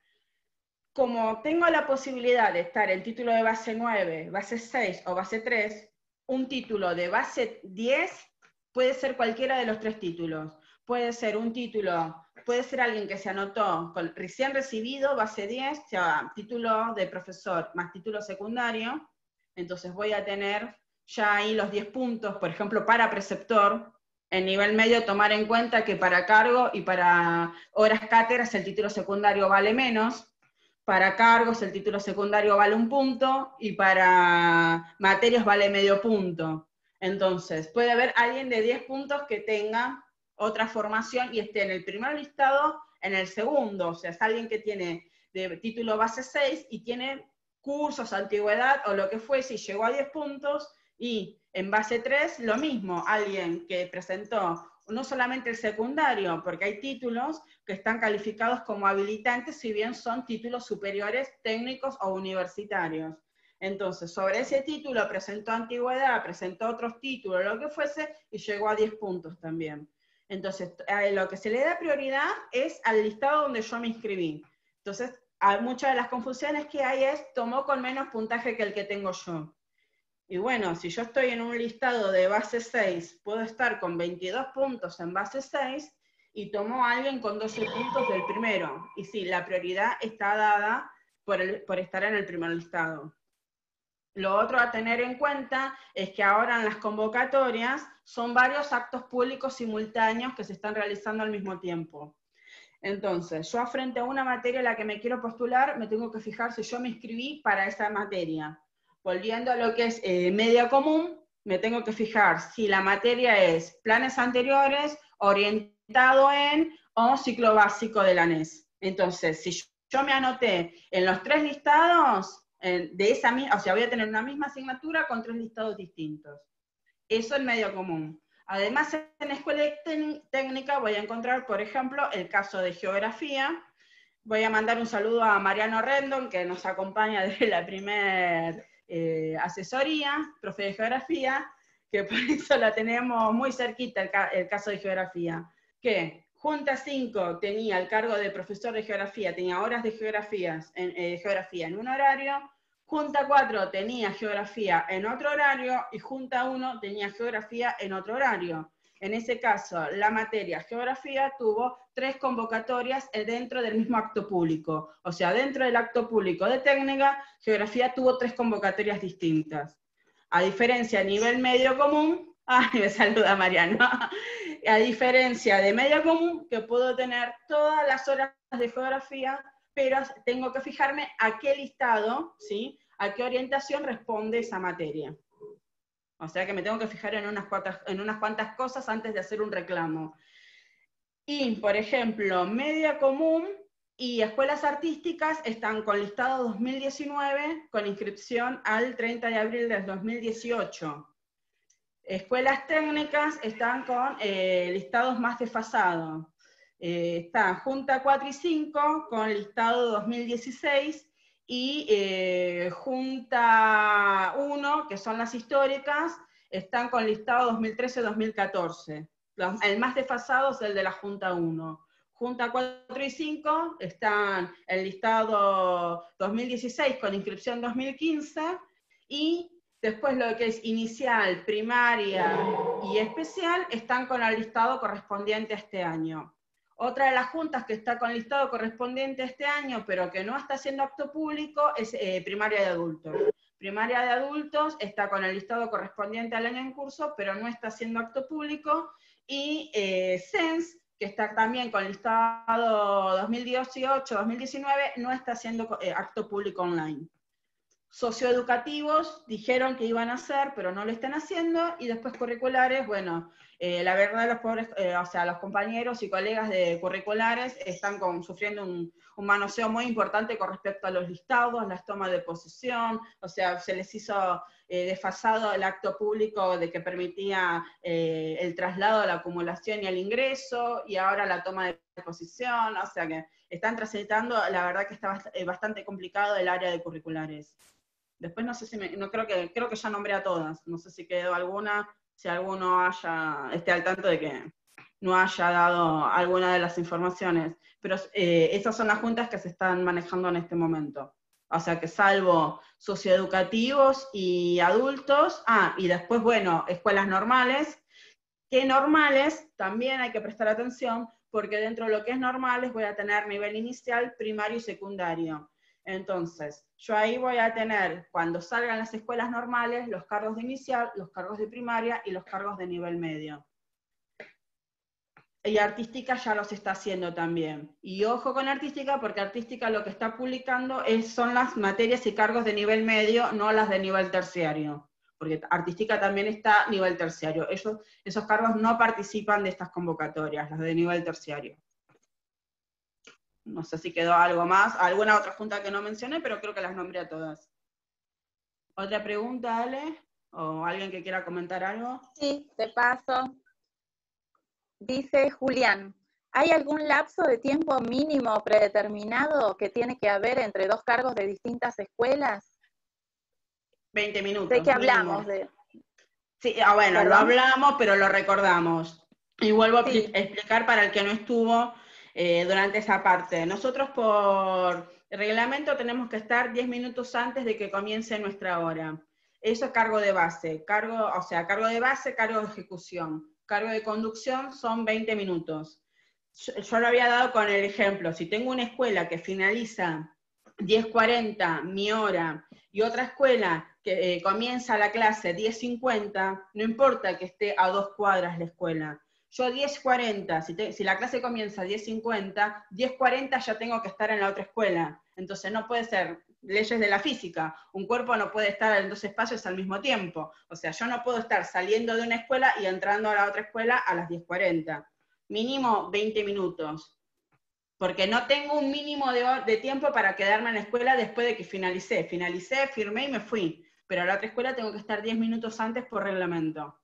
como tengo la posibilidad de estar en título de base nueve, base seis o base tres, un título de base diez puede ser cualquiera de los tres títulos. Puede ser un título, puede ser alguien que se anotó con recién recibido, base diez, o sea, título de profesor más título secundario, entonces voy a tener ya ahí los diez puntos, por ejemplo, para preceptor. En nivel medio tomar en cuenta que para cargo y para horas cátedras el título secundario vale menos. Para cargos el título secundario vale un punto y para materias vale medio punto. Entonces, puede haber alguien de diez puntos que tenga otra formación y esté en el primer listado, en el segundo. O sea, es alguien que tiene de título base seis y tiene cursos, antigüedad o lo que fuese y llegó a diez puntos, y en base tres lo mismo, alguien que presentó no solamente el secundario, porque hay títulos que están calificados como habilitantes, si bien son títulos superiores técnicos o universitarios. Entonces, sobre ese título presentó antigüedad, presentó otros títulos, lo que fuese, y llegó a diez puntos también. Entonces, eh, lo que se le da prioridad es al listado donde yo me inscribí. Entonces, a muchas de las confusiones que hay es, tomó con menos puntaje que el que tengo yo. Y bueno, si yo estoy en un listado de base seis, puedo estar con veintidós puntos en base seis, y tomó a alguien con doce puntos del primero. Y sí, la prioridad está dada por, el, por estar en el primer listado. Lo otro a tener en cuenta es que ahora en las convocatorias son varios actos públicos simultáneos que se están realizando al mismo tiempo. Entonces, yo frente a una materia a la que me quiero postular, me tengo que fijar si yo me inscribí para esa materia. Volviendo a lo que es eh, media común, me tengo que fijar si la materia es planes anteriores, orientado en, o ciclo básico de la N E S. Entonces, si yo me anoté en los tres listados, de esa misma, o sea, voy a tener una misma asignatura con tres listados distintos. Eso en medio común. Además, en escuela técnica voy a encontrar, por ejemplo, el caso de geografía. Voy a mandar un saludo a Mariano Rendon, que nos acompaña desde la primer eh, asesoría, profe de geografía, que por eso la tenemos muy cerquita, el, ca el caso de geografía, que Junta cinco tenía el cargo de profesor de geografía, tenía horas de geografías en, eh, geografía en un horario, Junta cuatro tenía geografía en otro horario, y Junta uno tenía geografía en otro horario. En ese caso, la materia geografía tuvo tres convocatorias dentro del mismo acto público. O sea, dentro del acto público de técnica, geografía tuvo tres convocatorias distintas. A diferencia a nivel medio común, ¡ay, me saluda Mariano! A diferencia de medio común, que puedo tener todas las horas de geografía, pero tengo que fijarme a qué listado, ¿sí?, a qué orientación responde esa materia. O sea que me tengo que fijar en unas cuantas, en unas cuantas cosas antes de hacer un reclamo. Y, por ejemplo, media común y escuelas artísticas están con listado dos mil diecinueve, con inscripción al treinta de abril del dos mil dieciocho. Escuelas técnicas están con eh, listados más desfasados. Eh, está Junta cuatro y cinco con listado dos mil dieciséis, y eh, Junta uno, que son las históricas, están con listado dos mil trece dos mil catorce. El más desfasado es el de la Junta uno. Junta cuatro y cinco están en listado dos mil dieciséis con inscripción dos mil quince, y después lo que es inicial, primaria y especial están con el listado correspondiente a este año. Otra de las juntas que está con listado correspondiente a este año, pero que no está haciendo acto público, es eh, primaria de adultos. Primaria de adultos está con el listado correspondiente al año en curso, pero no está haciendo acto público. Y eh, C E N S, que está también con listado dos mil dieciocho dos mil diecinueve, no está haciendo eh, acto público online. Socioeducativos dijeron que iban a hacer, pero no lo están haciendo, y después curriculares, bueno, eh, la verdad los pobres, eh, o sea, los compañeros y colegas de curriculares están con, sufriendo un, un manoseo muy importante con respecto a los listados, las tomas de posesión, o sea, se les hizo eh, desfasado el acto público de que permitía eh, el traslado, la acumulación y el ingreso, y ahora la toma de posesión, o sea que están transitando, la verdad que está bastante complicado el área de curriculares. Después no sé si me, no creo que, creo que ya nombré a todas, no sé si quedó alguna, si alguno haya, esté al tanto de que no haya dado alguna de las informaciones, pero eh, esas son las juntas que se están manejando en este momento. O sea que salvo socioeducativos y adultos, ah, y después, bueno, escuelas normales, que normales también hay que prestar atención, porque dentro de lo que es normales voy a tener nivel inicial, primario y secundario. Entonces, yo ahí voy a tener, cuando salgan las escuelas normales, los cargos de inicial, los cargos de primaria y los cargos de nivel medio. Y artística ya los está haciendo también. Y ojo con artística, porque artística lo que está publicando es, son las materias y cargos de nivel medio, no las de nivel terciario. Porque artística también está a nivel terciario. Ellos, esos cargos no participan de estas convocatorias, las de nivel terciario. No sé si quedó algo más, alguna otra junta que no mencioné, pero creo que las nombré a todas. ¿Otra pregunta, Ale? ¿O alguien que quiera comentar algo? Sí, te paso. Dice Julián, ¿hay algún lapso de tiempo mínimo predeterminado que tiene que haber entre dos cargos de distintas escuelas? veinte minutos. Sé que hablamos mínimo. de... Sí, ah, bueno, ¿Perdón? lo hablamos, pero lo recordamos. Y vuelvo a Sí. explicar para el que no estuvo eh, durante esa parte. Nosotros por reglamento tenemos que estar diez minutos antes de que comience nuestra hora. Eso es cargo de base. Cargo, o sea, cargo de base, cargo de ejecución. Cargo de conducción son veinte minutos. Yo, yo lo había dado con el ejemplo. Si tengo una escuela que finaliza diez cuarenta, mi hora, y otra escuela que eh, comienza la clase diez cincuenta, no importa que esté a dos cuadras la escuela. Yo diez cuarenta, si, te, si la clase comienza a diez cincuenta, diez cuarenta ya tengo que estar en la otra escuela. Entonces no puede ser leyes de la física. Un cuerpo no puede estar en dos espacios al mismo tiempo. O sea, yo no puedo estar saliendo de una escuela y entrando a la otra escuela a las diez cuarenta. Mínimo veinte minutos. Porque no tengo un mínimo de, de tiempo para quedarme en la escuela después de que finalicé. Finalicé, firmé y me fui. Pero a la otra escuela tengo que estar diez minutos antes por reglamento.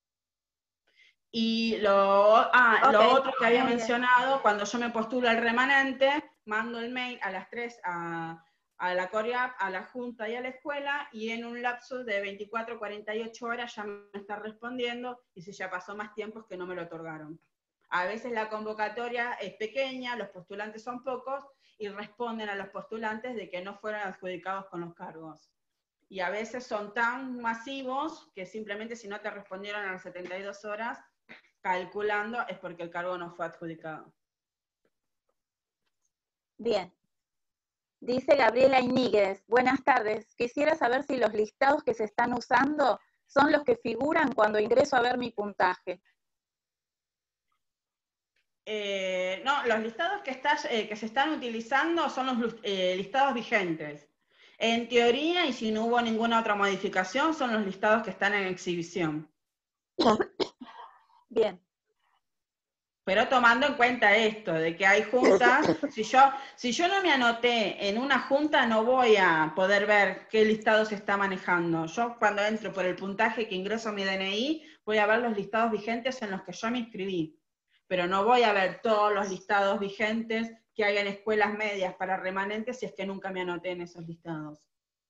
Y lo, ah, okay. lo otro que había Muy mencionado, bien. Cuando yo me postulo al remanente, mando el mail a las tres a, a la COREAP, a la Junta y a la escuela, y en un lapso de veinticuatro a cuarenta y ocho horas ya me está respondiendo, y si ya pasó más tiempo es que no me lo otorgaron. A veces la convocatoria es pequeña, los postulantes son pocos, y responden a los postulantes de que no fueron adjudicados con los cargos. Y a veces son tan masivos que simplemente si no te respondieron a las setenta y dos horas, calculando es porque el cargo no fue adjudicado. Bien. Dice Gabriela Iníguez, buenas tardes. Quisiera saber si los listados que se están usando son los que figuran cuando ingreso a ver mi puntaje. Eh, no, los listados que, estás, eh, que se están utilizando son los eh, listados vigentes. En teoría, y si no hubo ninguna otra modificación, son los listados que están en exhibición. Bien. Pero tomando en cuenta esto, de que hay juntas, si yo, si yo no me anoté en una junta, no voy a poder ver qué listado se está manejando. Yo cuando entro por el puntaje que ingreso a mi D N I, voy a ver los listados vigentes en los que yo me inscribí. Pero no voy a ver todos los listados vigentes que hay en escuelas medias para remanentes si es que nunca me anoté en esos listados.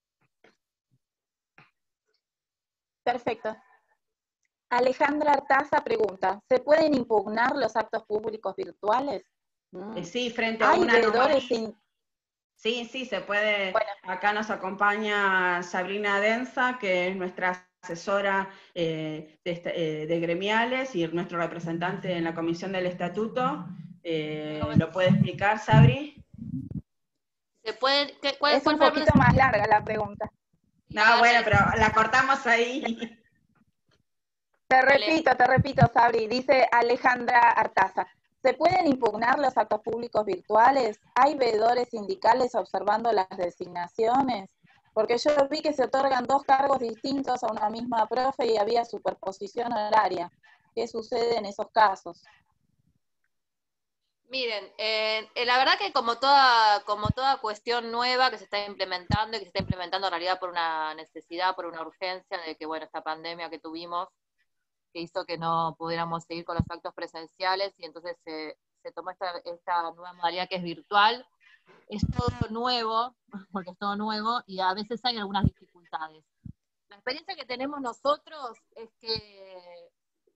Perfecto. Alejandra Artaza pregunta, ¿se pueden impugnar los actos públicos virtuales? Mm. Sí, frente a ¿Hay una veedores sin... Sí, sí, se puede. Bueno. Acá nos acompaña Sabrina Denza, que es nuestra asesora eh, de, eh, de gremiales y nuestro representante en la comisión del estatuto. Eh, ¿Lo puede explicar, Sabri? ¿Se puede, qué, cuál, es cuál un poquito más larga la pregunta. No, bueno, pero la cortamos ahí. Te repito, te repito, Sabri, dice Alejandra Artaza. ¿Se pueden impugnar los actos públicos virtuales? ¿Hay veedores sindicales observando las designaciones? Porque yo vi que se otorgan dos cargos distintos a una misma profe y había superposición horaria. ¿Qué sucede en esos casos? Miren, eh, eh, la verdad que como toda, como toda cuestión nueva que se está implementando y que se está implementando en realidad por una necesidad, por una urgencia de que, bueno, esta pandemia que tuvimos, que hizo que no pudiéramos seguir con los actos presenciales y entonces se, se tomó esta, esta nueva modalidad que es virtual. Es todo nuevo, porque es todo nuevo y a veces hay algunas dificultades. La experiencia que tenemos nosotros es que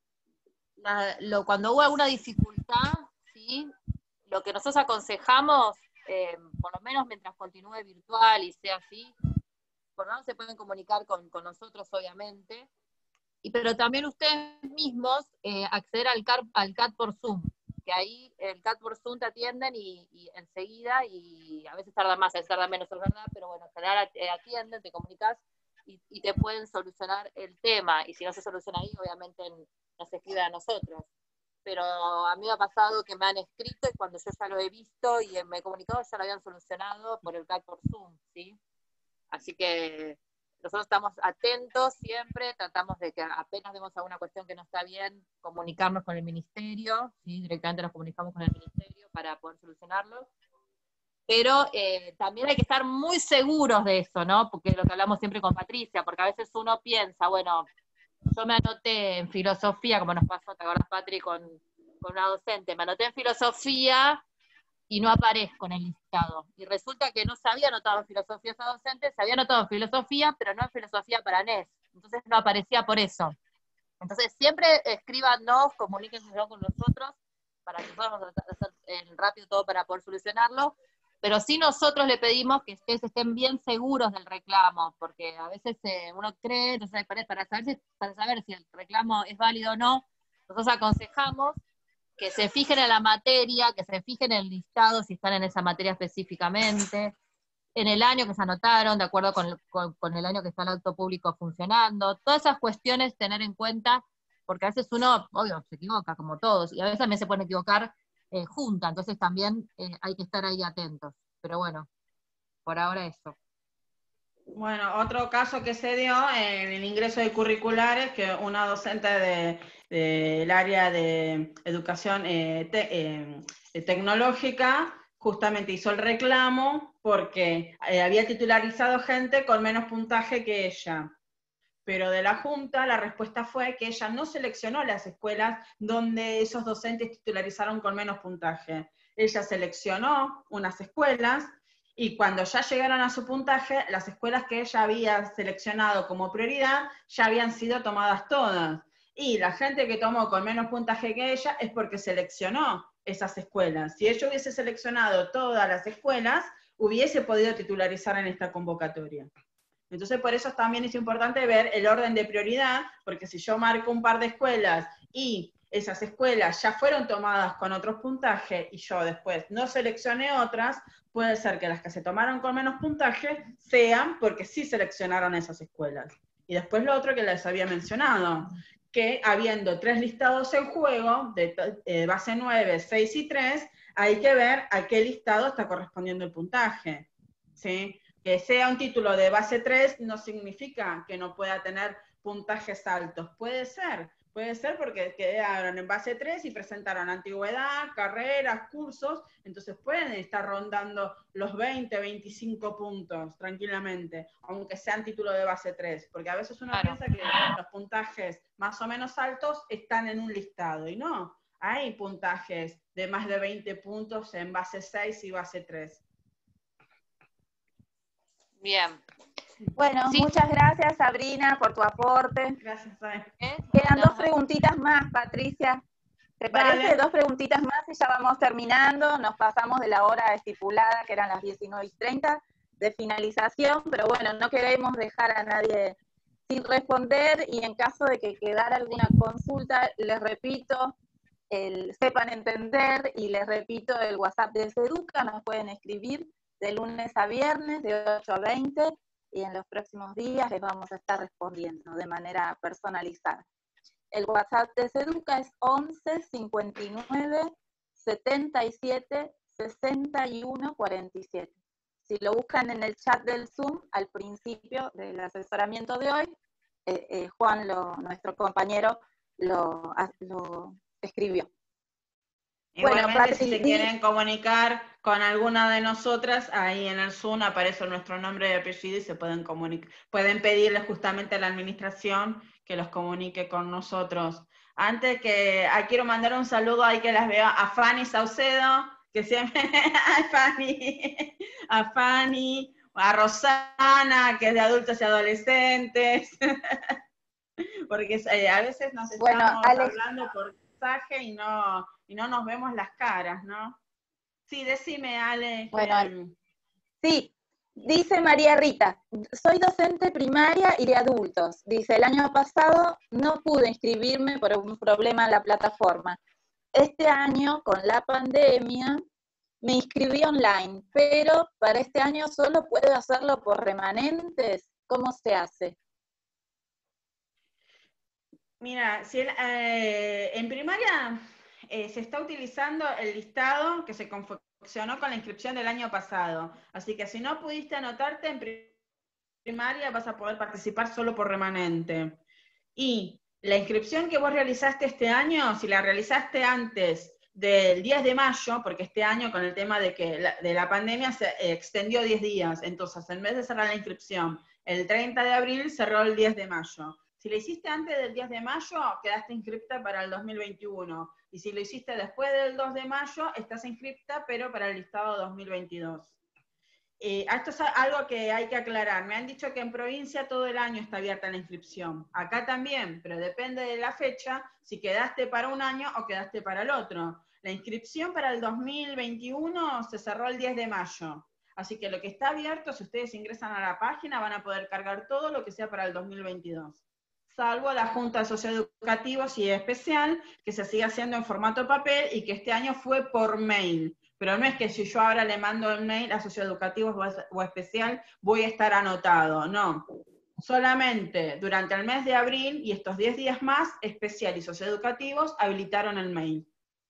la, lo, cuando hubo alguna dificultad, ¿sí? Lo que nosotros aconsejamos, eh, por lo menos mientras continúe virtual y sea así, por lo menos se pueden comunicar con, con nosotros, obviamente, y, pero también ustedes mismos eh, acceder al, car, al C A T por Zoom, que ahí el C A T por Zoom te atienden y, y enseguida, y a veces tarda más, a veces tarda menos, es verdad, pero bueno, en general eh, atienden, te comunicas y, y te pueden solucionar el tema, y si no se soluciona ahí, obviamente nos escriben a nosotros. Pero a mí me ha pasado que me han escrito y cuando yo ya lo he visto y me he comunicado, ya lo habían solucionado por el C A T por Zoom, ¿sí? Así que nosotros estamos atentos siempre, tratamos de que apenas vemos alguna cuestión que no está bien, comunicarnos con el ministerio, ¿sí? Directamente nos comunicamos con el ministerio para poder solucionarlo. Pero eh, también hay que estar muy seguros de eso, ¿no? Porque es lo que hablamos siempre con Patricia, porque a veces uno piensa, bueno, yo me anoté en filosofía, como nos pasó, ¿te acuerdas, Patri, con, con una docente? Me anoté en filosofía y no aparezco en el listado. Y resulta que no se había anotado en filosofía esa docente, se había anotado en filosofía, pero no en filosofía para N E S. Entonces no aparecía por eso. Entonces siempre escríbanos, comuníquense con nosotros, para que nosotros hacer rápido todo para poder solucionarlo. Pero sí nosotros le pedimos que ustedes estén bien seguros del reclamo, porque a veces eh, uno cree, entonces para, para, saber si, para saber si el reclamo es válido o no, nosotros aconsejamos que se fijen en la materia, que se fijen en el listado, si están en esa materia específicamente, en el año que se anotaron, de acuerdo con, con, con el año que está el acto público funcionando, todas esas cuestiones tener en cuenta, porque a veces uno, obvio, se equivoca, como todos, y a veces también se pueden equivocar eh, junta, entonces también eh, hay que estar ahí atentos. Pero bueno, por ahora eso. Bueno, otro caso que se dio en el ingreso de curriculares, que una docente del de, de área de educación eh, te, eh, tecnológica justamente hizo el reclamo porque eh, había titularizado gente con menos puntaje que ella. Pero de la Junta la respuesta fue que ella no seleccionó las escuelas donde esos docentes titularizaron con menos puntaje. Ella seleccionó unas escuelas y cuando ya llegaron a su puntaje, las escuelas que ella había seleccionado como prioridad ya habían sido tomadas todas. Y la gente que tomó con menos puntaje que ella es porque seleccionó esas escuelas. Si ella hubiese seleccionado todas las escuelas, hubiese podido titularizar en esta convocatoria. Entonces, por eso también es importante ver el orden de prioridad, porque si yo marco un par de escuelas y esas escuelas ya fueron tomadas con otros puntajes y yo después no seleccioné otras, puede ser que las que se tomaron con menos puntaje sean porque sí seleccionaron esas escuelas. Y después lo otro que les había mencionado, que habiendo tres listados en juego, de eh, base nueve, seis y tres, hay que ver a qué listado está correspondiendo el puntaje, ¿sí? Que sea un título de base tres no significa que no pueda tener puntajes altos. Puede ser, puede ser porque quedaron en base tres y presentaron antigüedad, carreras, cursos, entonces pueden estar rondando los veinte, veinticinco puntos tranquilamente, aunque sean título de base tres, porque a veces uno Claro. piensa que los puntajes más o menos altos están en un listado, y no, hay puntajes de más de veinte puntos en base seis y base tres. Bien. Bueno, Sí. muchas gracias, Sabrina, por tu aporte. Gracias, Sae. ¿Eh? Quedan No, dos preguntitas más, Patricia. ¿Te parece? Dale. Dos preguntitas más y ya vamos terminando. Nos pasamos de la hora estipulada, que eran las diecinueve y treinta, de finalización, pero bueno, no queremos dejar a nadie sin responder, y en caso de que quedara alguna consulta, les repito, el Sepan Entender, y les repito, el WhatsApp de Seduca, nos pueden escribir de lunes a viernes, de ocho a veinte, y en los próximos días les vamos a estar respondiendo de manera personalizada. El WhatsApp de Seduca es once, cincuenta y nueve, setenta y siete, sesenta y uno, cuarenta y siete. Si lo buscan en el chat del Zoom, al principio del asesoramiento de hoy, eh, eh, Juan, lo, nuestro compañero, lo, lo escribió. Igualmente, Bueno, Patri, si se di- quieren comunicar con alguna de nosotras, ahí en el Zoom aparece nuestro nombre y apellido y se pueden comunicar. Pueden pedirle justamente a la administración que los comunique con nosotros. Antes que, ah, quiero mandar un saludo ahí que las veo a Fanny Saucedo, que siempre, a Fanny, a Fanny, a Rosana, que es de adultos y adolescentes, porque eh, a veces nos Bueno, estamos Alex- hablando por mensaje y no, y no nos vemos las caras, ¿no? Sí, decime, Ale. Bueno, que- Ale. Sí, dice María Rita, soy docente primaria y de adultos. Dice, el año pasado no pude inscribirme por un problema en la plataforma. Este año, con la pandemia, me inscribí online, pero para este año solo puedo hacerlo por remanentes. ¿Cómo se hace? Mira, si el, eh, en primaria eh, se está utilizando el listado que se confeccionó con la inscripción del año pasado. Así que si no pudiste anotarte en pri- primaria, vas a poder participar solo por remanente. Y la inscripción que vos realizaste este año, si la realizaste antes del diez de mayo, porque este año con el tema de que la, de la pandemia se eh, extendió diez días, entonces en vez de cerrar la inscripción el treinta de abril, cerró el diez de mayo. Si lo hiciste antes del diez de mayo, quedaste inscripta para el dos mil veintiuno. Y si lo hiciste después del dos de mayo, estás inscripta, pero para el listado dos mil veintidós. Eh, esto es algo que hay que aclarar. Me han dicho que en provincia todo el año está abierta la inscripción. Acá también, pero depende de la fecha, si quedaste para un año o quedaste para el otro. La inscripción para el dos mil veintiuno se cerró el diez de mayo. Así que lo que está abierto, si ustedes ingresan a la página, van a poder cargar todo lo que sea para el dos mil veintidós. Salvo la Junta de Socioeducativos y especial, que se sigue haciendo en formato papel y que este año fue por mail. Pero no es que si yo ahora le mando el mail a socioeducativos o especial, voy a estar anotado, no. Solamente durante el mes de abril y estos diez días más, especial y socioeducativos habilitaron el mail.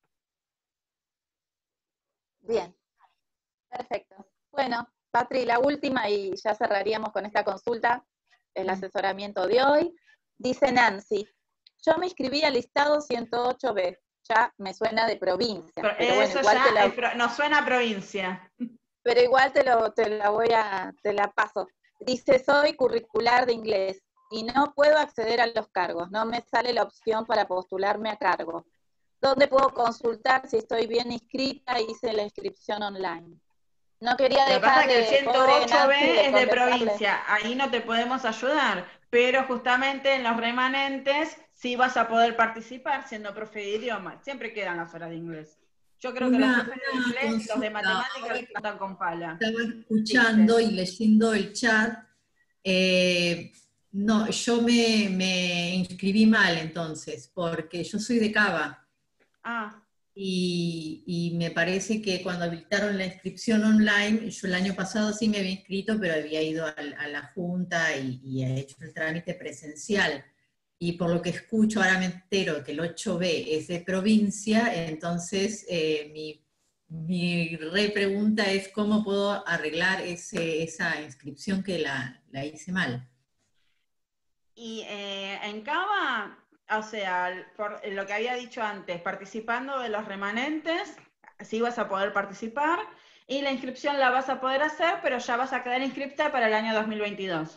Bien, perfecto. Bueno, Patri, la última y ya cerraríamos con esta consulta, el asesoramiento de hoy. Dice Nancy, yo me inscribí al listado ciento ocho B, ya me suena de provincia. Pero pero bueno, eso igual ya te la, es pro- nos suena a provincia. pero igual te, lo, te la voy a, te la paso. Dice, soy curricular de inglés y no puedo acceder a los cargos, no me sale la opción para postularme a cargo. ¿Dónde puedo consultar si estoy bien inscrita? Hice la inscripción online. No quería Lo que pasa es que el dejarle, pobre ciento ocho B Nancy, es de contestarle. provincia, ahí no te podemos ayudar, pero justamente en los remanentes sí vas a poder participar siendo profe de idioma, siempre quedan las horas de inglés. Yo creo que los Una, profes de una inglés y los de consulta. matemáticas Ahora les cantan con pala. estaba escuchando Sí, y leyendo el chat. Eh, No, yo me, me inscribí mal entonces, porque yo soy de Cava. Ah. Y, y me parece que cuando habilitaron la inscripción online, yo el año pasado sí me había inscrito, pero había ido a, a la junta y, y he hecho el trámite presencial. Y por lo que escucho, ahora me entero que el ocho B es de provincia, entonces eh, mi, mi re pregunta es cómo puedo arreglar ese, esa inscripción que la, la hice mal. Y eh, en Cava, o sea, por lo que había dicho antes, participando de los remanentes, sí vas a poder participar, y la inscripción la vas a poder hacer, pero ya vas a quedar inscripta para el año dos mil veintidós.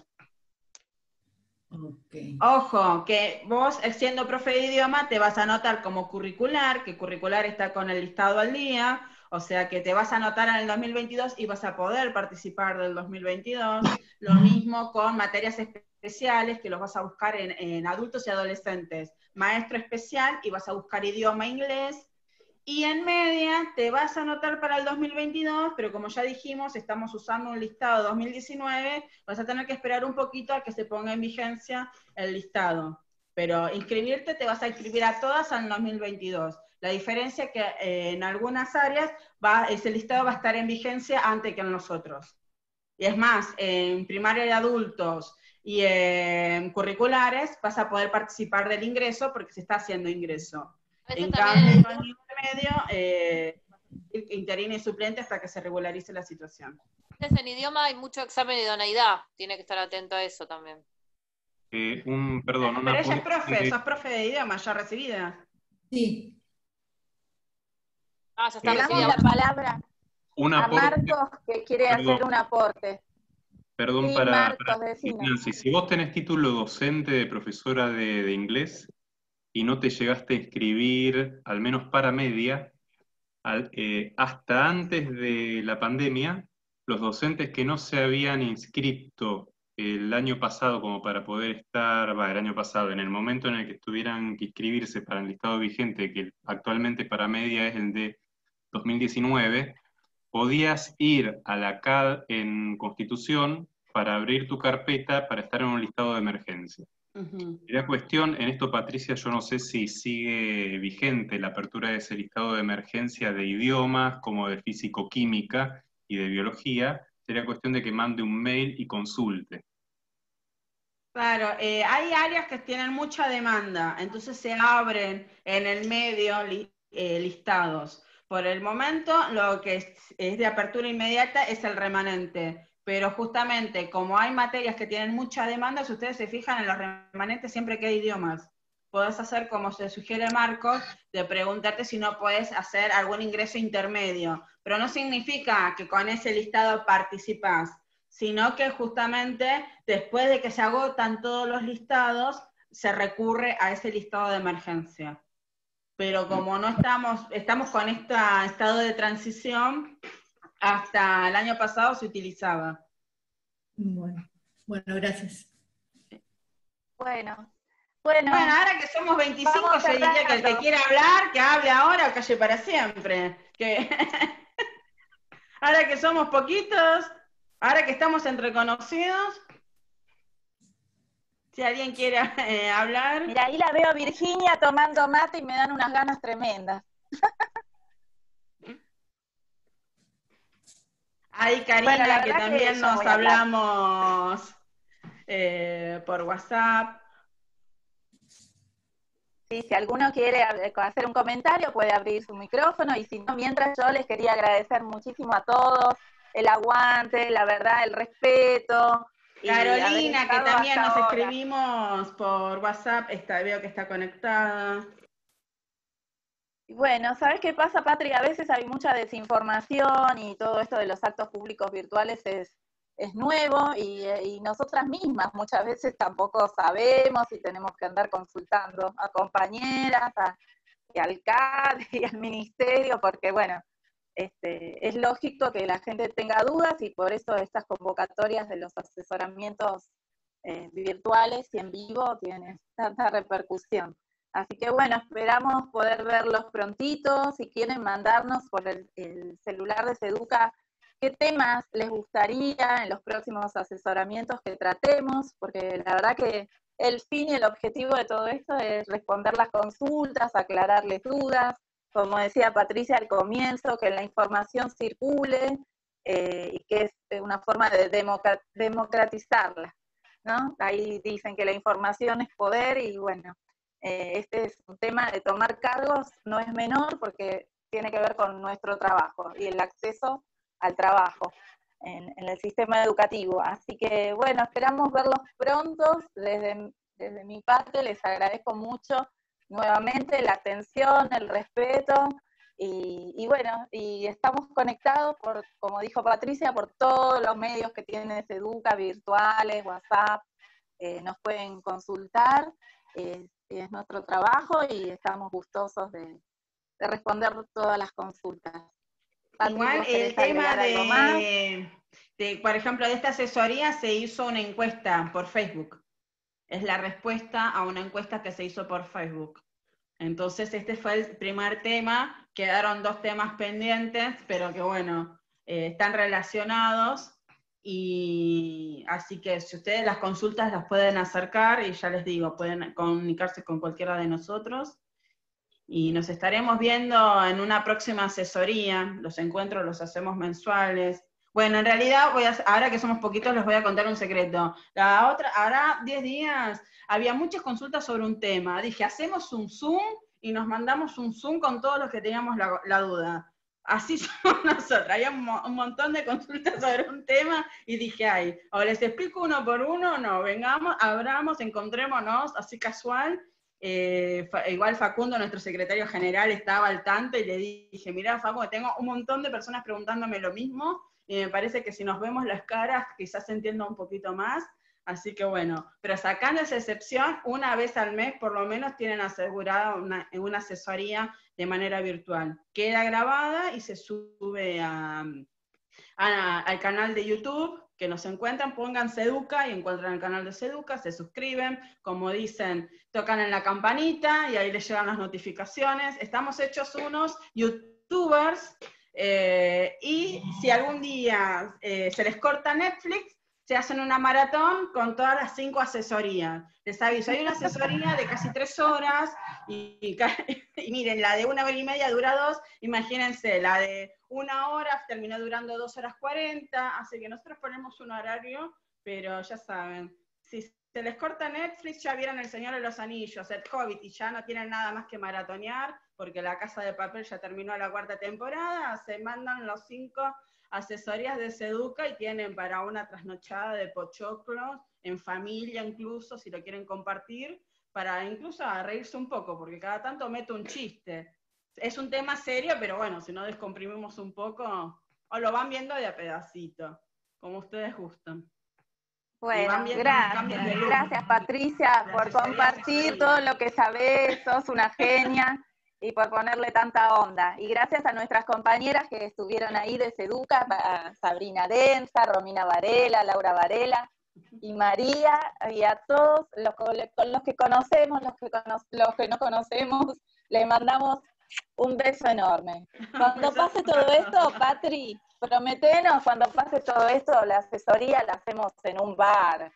Okay. Ojo, que vos siendo profe de idioma te vas a anotar como curricular, que curricular está con el listado al día, o sea que te vas a anotar en el dos mil veintidós y vas a poder participar del dos mil veintidós. Lo mismo con materias especiales, que los vas a buscar en, en adultos y adolescentes. Maestro especial y vas a buscar idioma inglés. Y en media te vas a anotar para el dos mil veintidós, pero como ya dijimos, estamos usando un listado dos mil diecinueve, vas a tener que esperar un poquito a que se ponga en vigencia el listado. Pero inscribirte, te vas a inscribir a todas al dos mil veintidós. La diferencia es que eh, en algunas áreas va, ese listado va a estar en vigencia antes que en los otros. Y es más, en primaria de adultos y en curriculares vas a poder participar del ingreso porque se está haciendo ingreso. En cambio, en intermedio, eh, interino y suplente hasta que se regularice la situación. En idioma hay mucho examen de idoneidad, tiene que estar atento a eso también. Eh, un, perdón, una Pero ella es profe, de... sos profe de idioma, ya recibida. Sí. Ah, ya está Le damos recibida. la palabra un a aporte, Marcos, que quiere perdón, hacer un aporte. Perdón Sí, para, Marcos, para decinos. Nancy, si vos tenés título docente de profesora de, de inglés y no te llegaste a inscribir, al menos para media, al- eh, hasta antes de la pandemia, los docentes que no se habían inscrito el año pasado como para poder estar, va, el año pasado, en el momento en el que tuvieran que inscribirse para el listado vigente, que actualmente para media es el de dos mil diecinueve, podías ir a la C A D en Constitución para abrir tu carpeta para estar en un listado de emergencia. Uh-huh. La cuestión, en esto Patricia, yo no sé si sigue vigente la apertura de ese listado de emergencia de idiomas, como de físico-química y de biología, sería cuestión de que mande un mail y consulte. Claro, eh, hay áreas que tienen mucha demanda, entonces se abren en el medio li, eh, listados. Por el momento, lo que es, es de apertura inmediata es el remanente, pero justamente como hay materias que tienen mucha demanda, si ustedes se fijan en los remanentes siempre que hay idiomas, podés hacer como se sugiere Marcos, de preguntarte si no podés hacer algún ingreso intermedio, pero no significa que con ese listado participás, sino que justamente después de que se agotan todos los listados, se recurre a ese listado de emergencia. Pero como no estamos, estamos con este estado de transición, hasta el año pasado se utilizaba. Bueno, bueno, gracias. Bueno, bueno. Bueno, ahora que somos veinticinco, yo diría que el que quiera hablar, que hable ahora o calle para siempre. Que ahora que somos poquitos, ahora que estamos entre conocidos, si alguien quiere eh, hablar. Mira, ahí la veo a Virginia tomando mate y me dan unas ganas tremendas. Ahí Karina, bueno, que también que nos hablamos eh, por WhatsApp. Sí, si alguno quiere hacer un comentario puede abrir su micrófono, y si no, mientras yo les quería agradecer muchísimo a todos el aguante, la verdad, el respeto. Carolina, que también nos ahora. escribimos por WhatsApp, está, veo que está conectada. Y bueno, ¿sabes qué pasa, Patri? A veces hay mucha desinformación y todo esto de los actos públicos virtuales es, es nuevo y, y nosotras mismas muchas veces tampoco sabemos y tenemos que andar consultando a compañeras, a, y al C A D y al ministerio, porque bueno, este, es lógico que la gente tenga dudas y por eso estas convocatorias de los asesoramientos eh, virtuales y en vivo tienen tanta repercusión. Así que bueno, esperamos poder verlos prontito. Si quieren mandarnos por el, el celular de Seduca qué temas les gustaría en los próximos asesoramientos que tratemos, porque la verdad que el fin y el objetivo de todo esto es responder las consultas, aclararles dudas, como decía Patricia al comienzo, que la información circule eh, y que es una forma de democratizarla, ¿no? Ahí dicen que la información es poder y bueno, eh, este es un tema de tomar cargos, no es menor porque tiene que ver con nuestro trabajo y el acceso al trabajo en, en el sistema educativo. Así que bueno, esperamos verlos pronto. Desde, desde mi parte les agradezco mucho nuevamente la atención, el respeto y, y bueno, y estamos conectados, por, como dijo Patricia, por todos los medios que tiene Seduca, virtuales, WhatsApp, eh, nos pueden consultar, eh, es nuestro trabajo y estamos gustosos de, de responder todas las consultas. Igual el tema de, de, por ejemplo, de esta asesoría se hizo una encuesta por Facebook. Es la respuesta a una encuesta que se hizo por Facebook. Entonces este fue el primer tema, quedaron dos temas pendientes, pero que bueno, eh, están relacionados, y así que si ustedes las consultas las pueden acercar, y ya les digo, pueden comunicarse con cualquiera de nosotros, y nos estaremos viendo en una próxima asesoría. Los encuentros los hacemos mensuales. Bueno, en realidad, voy a, ahora que somos poquitos, les voy a contar un secreto. La otra, ahora diez días, había muchas consultas sobre un tema. Dije, hacemos un Zoom y nos mandamos un Zoom con todos los que teníamos la, la duda. Así somos nosotros. Había un, un montón de consultas sobre un tema y dije, ay, o les explico uno por uno, no, vengamos, abramos, encontrémonos, así casual. Eh, igual Facundo, nuestro secretario general, estaba al tanto y le dije, mira Facundo, tengo un montón de personas preguntándome lo mismo, y me parece que si nos vemos las caras quizás se entienda un poquito más, así que bueno, pero sacando esa excepción, una vez al mes por lo menos tienen asegurada una, una asesoría de manera virtual. Queda grabada y se sube a, a, al canal de YouTube, que nos encuentran, pongan Seduca y encuentran el canal de Seduca, se suscriben, como dicen, tocan en la campanita y ahí les llegan las notificaciones. Estamos hechos unos youtubers, eh, y si algún día eh, se les corta Netflix, se hacen una maratón con todas las cinco asesorías. Les aviso, hay una asesoría de casi tres horas, y, y, y miren, la de una hora y media dura dos, imagínense, la de una hora terminó durando dos horas cuarenta, así que nosotros ponemos un horario, pero ya saben, si se les corta Netflix, ya vieron El Señor de los Anillos, el Hobbit, y ya no tienen nada más que maratonear, porque La Casa de Papel ya terminó la cuarta temporada, se mandan los cinco asesorías de Seduca y tienen para una trasnochada de pochoclos, en familia incluso, si lo quieren compartir, para incluso a reírse un poco, porque cada tanto meto un chiste. Es un tema serio, pero bueno, si no descomprimimos un poco, o lo van viendo de a pedacito, como ustedes gustan. Bueno, gracias, gracias Patricia por compartir todo lo que sabés, sos una genia, y por ponerle tanta onda. Y gracias a nuestras compañeras que estuvieron ahí de Seduca, a Sabrina Densa, Romina Varela, Laura Varela y María, y a todos los, con los que conocemos, los que, cono los que no conocemos, les mandamos un beso enorme. Cuando pase todo esto, Patri, prometenos, cuando pase todo esto, la asesoría la hacemos en un bar,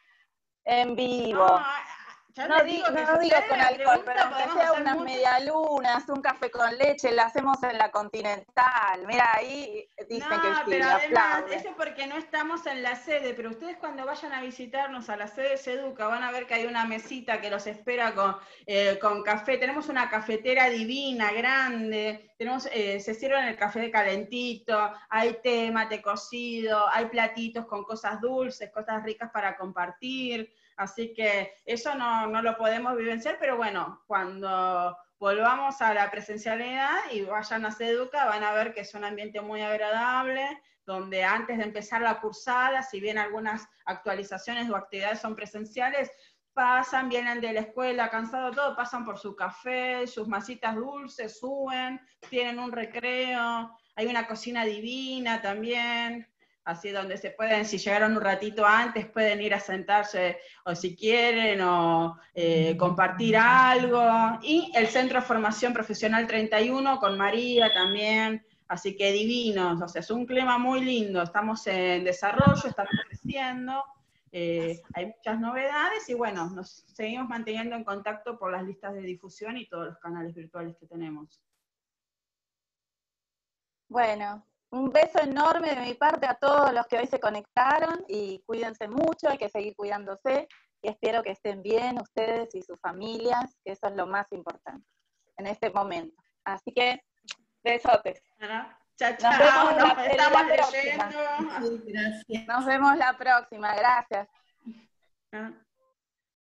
en vivo. No, ya no digo, digo, no no digo con alcohol, pregunta, pero aunque sea unas mucho... medialunas, un café con leche, la hacemos en la Continental. Mira, ahí dicen no, que sí, pero además, aplaude. eso es porque no estamos en la sede, pero ustedes cuando vayan a visitarnos a la sede de Seduca van a ver que hay una mesita que los espera con, eh, con café. Tenemos una cafetera divina, grande, tenemos, eh, se sirven el café calentito, hay té, mate cocido, hay platitos con cosas dulces, cosas ricas para compartir. Así que eso no, no lo podemos vivenciar, pero bueno, cuando volvamos a la presencialidad y vayan a Seduca, van a ver que es un ambiente muy agradable, donde antes de empezar la cursada, si bien algunas actualizaciones o actividades son presenciales, pasan, vienen de la escuela, cansados todo, pasan por su café, sus masitas dulces, suben, tienen un recreo, hay una cocina divina también. Así donde se pueden, si llegaron un ratito antes, pueden ir a sentarse, o si quieren, o eh, compartir algo. Y el Centro de Formación Profesional treinta y uno, con María también, así que divinos, o sea, es un clima muy lindo, estamos en desarrollo, estamos creciendo, eh, hay muchas novedades y bueno, nos seguimos manteniendo en contacto por las listas de difusión y todos los canales virtuales que tenemos. Bueno, un beso enorme de mi parte a todos los que hoy se conectaron y cuídense mucho, hay que seguir cuidándose y espero que estén bien ustedes y sus familias, que eso es lo más importante en este momento. Así que, besotes. Chao, chao, nos vemos nos la, estamos la próxima. Nos vemos la próxima, gracias. Ah.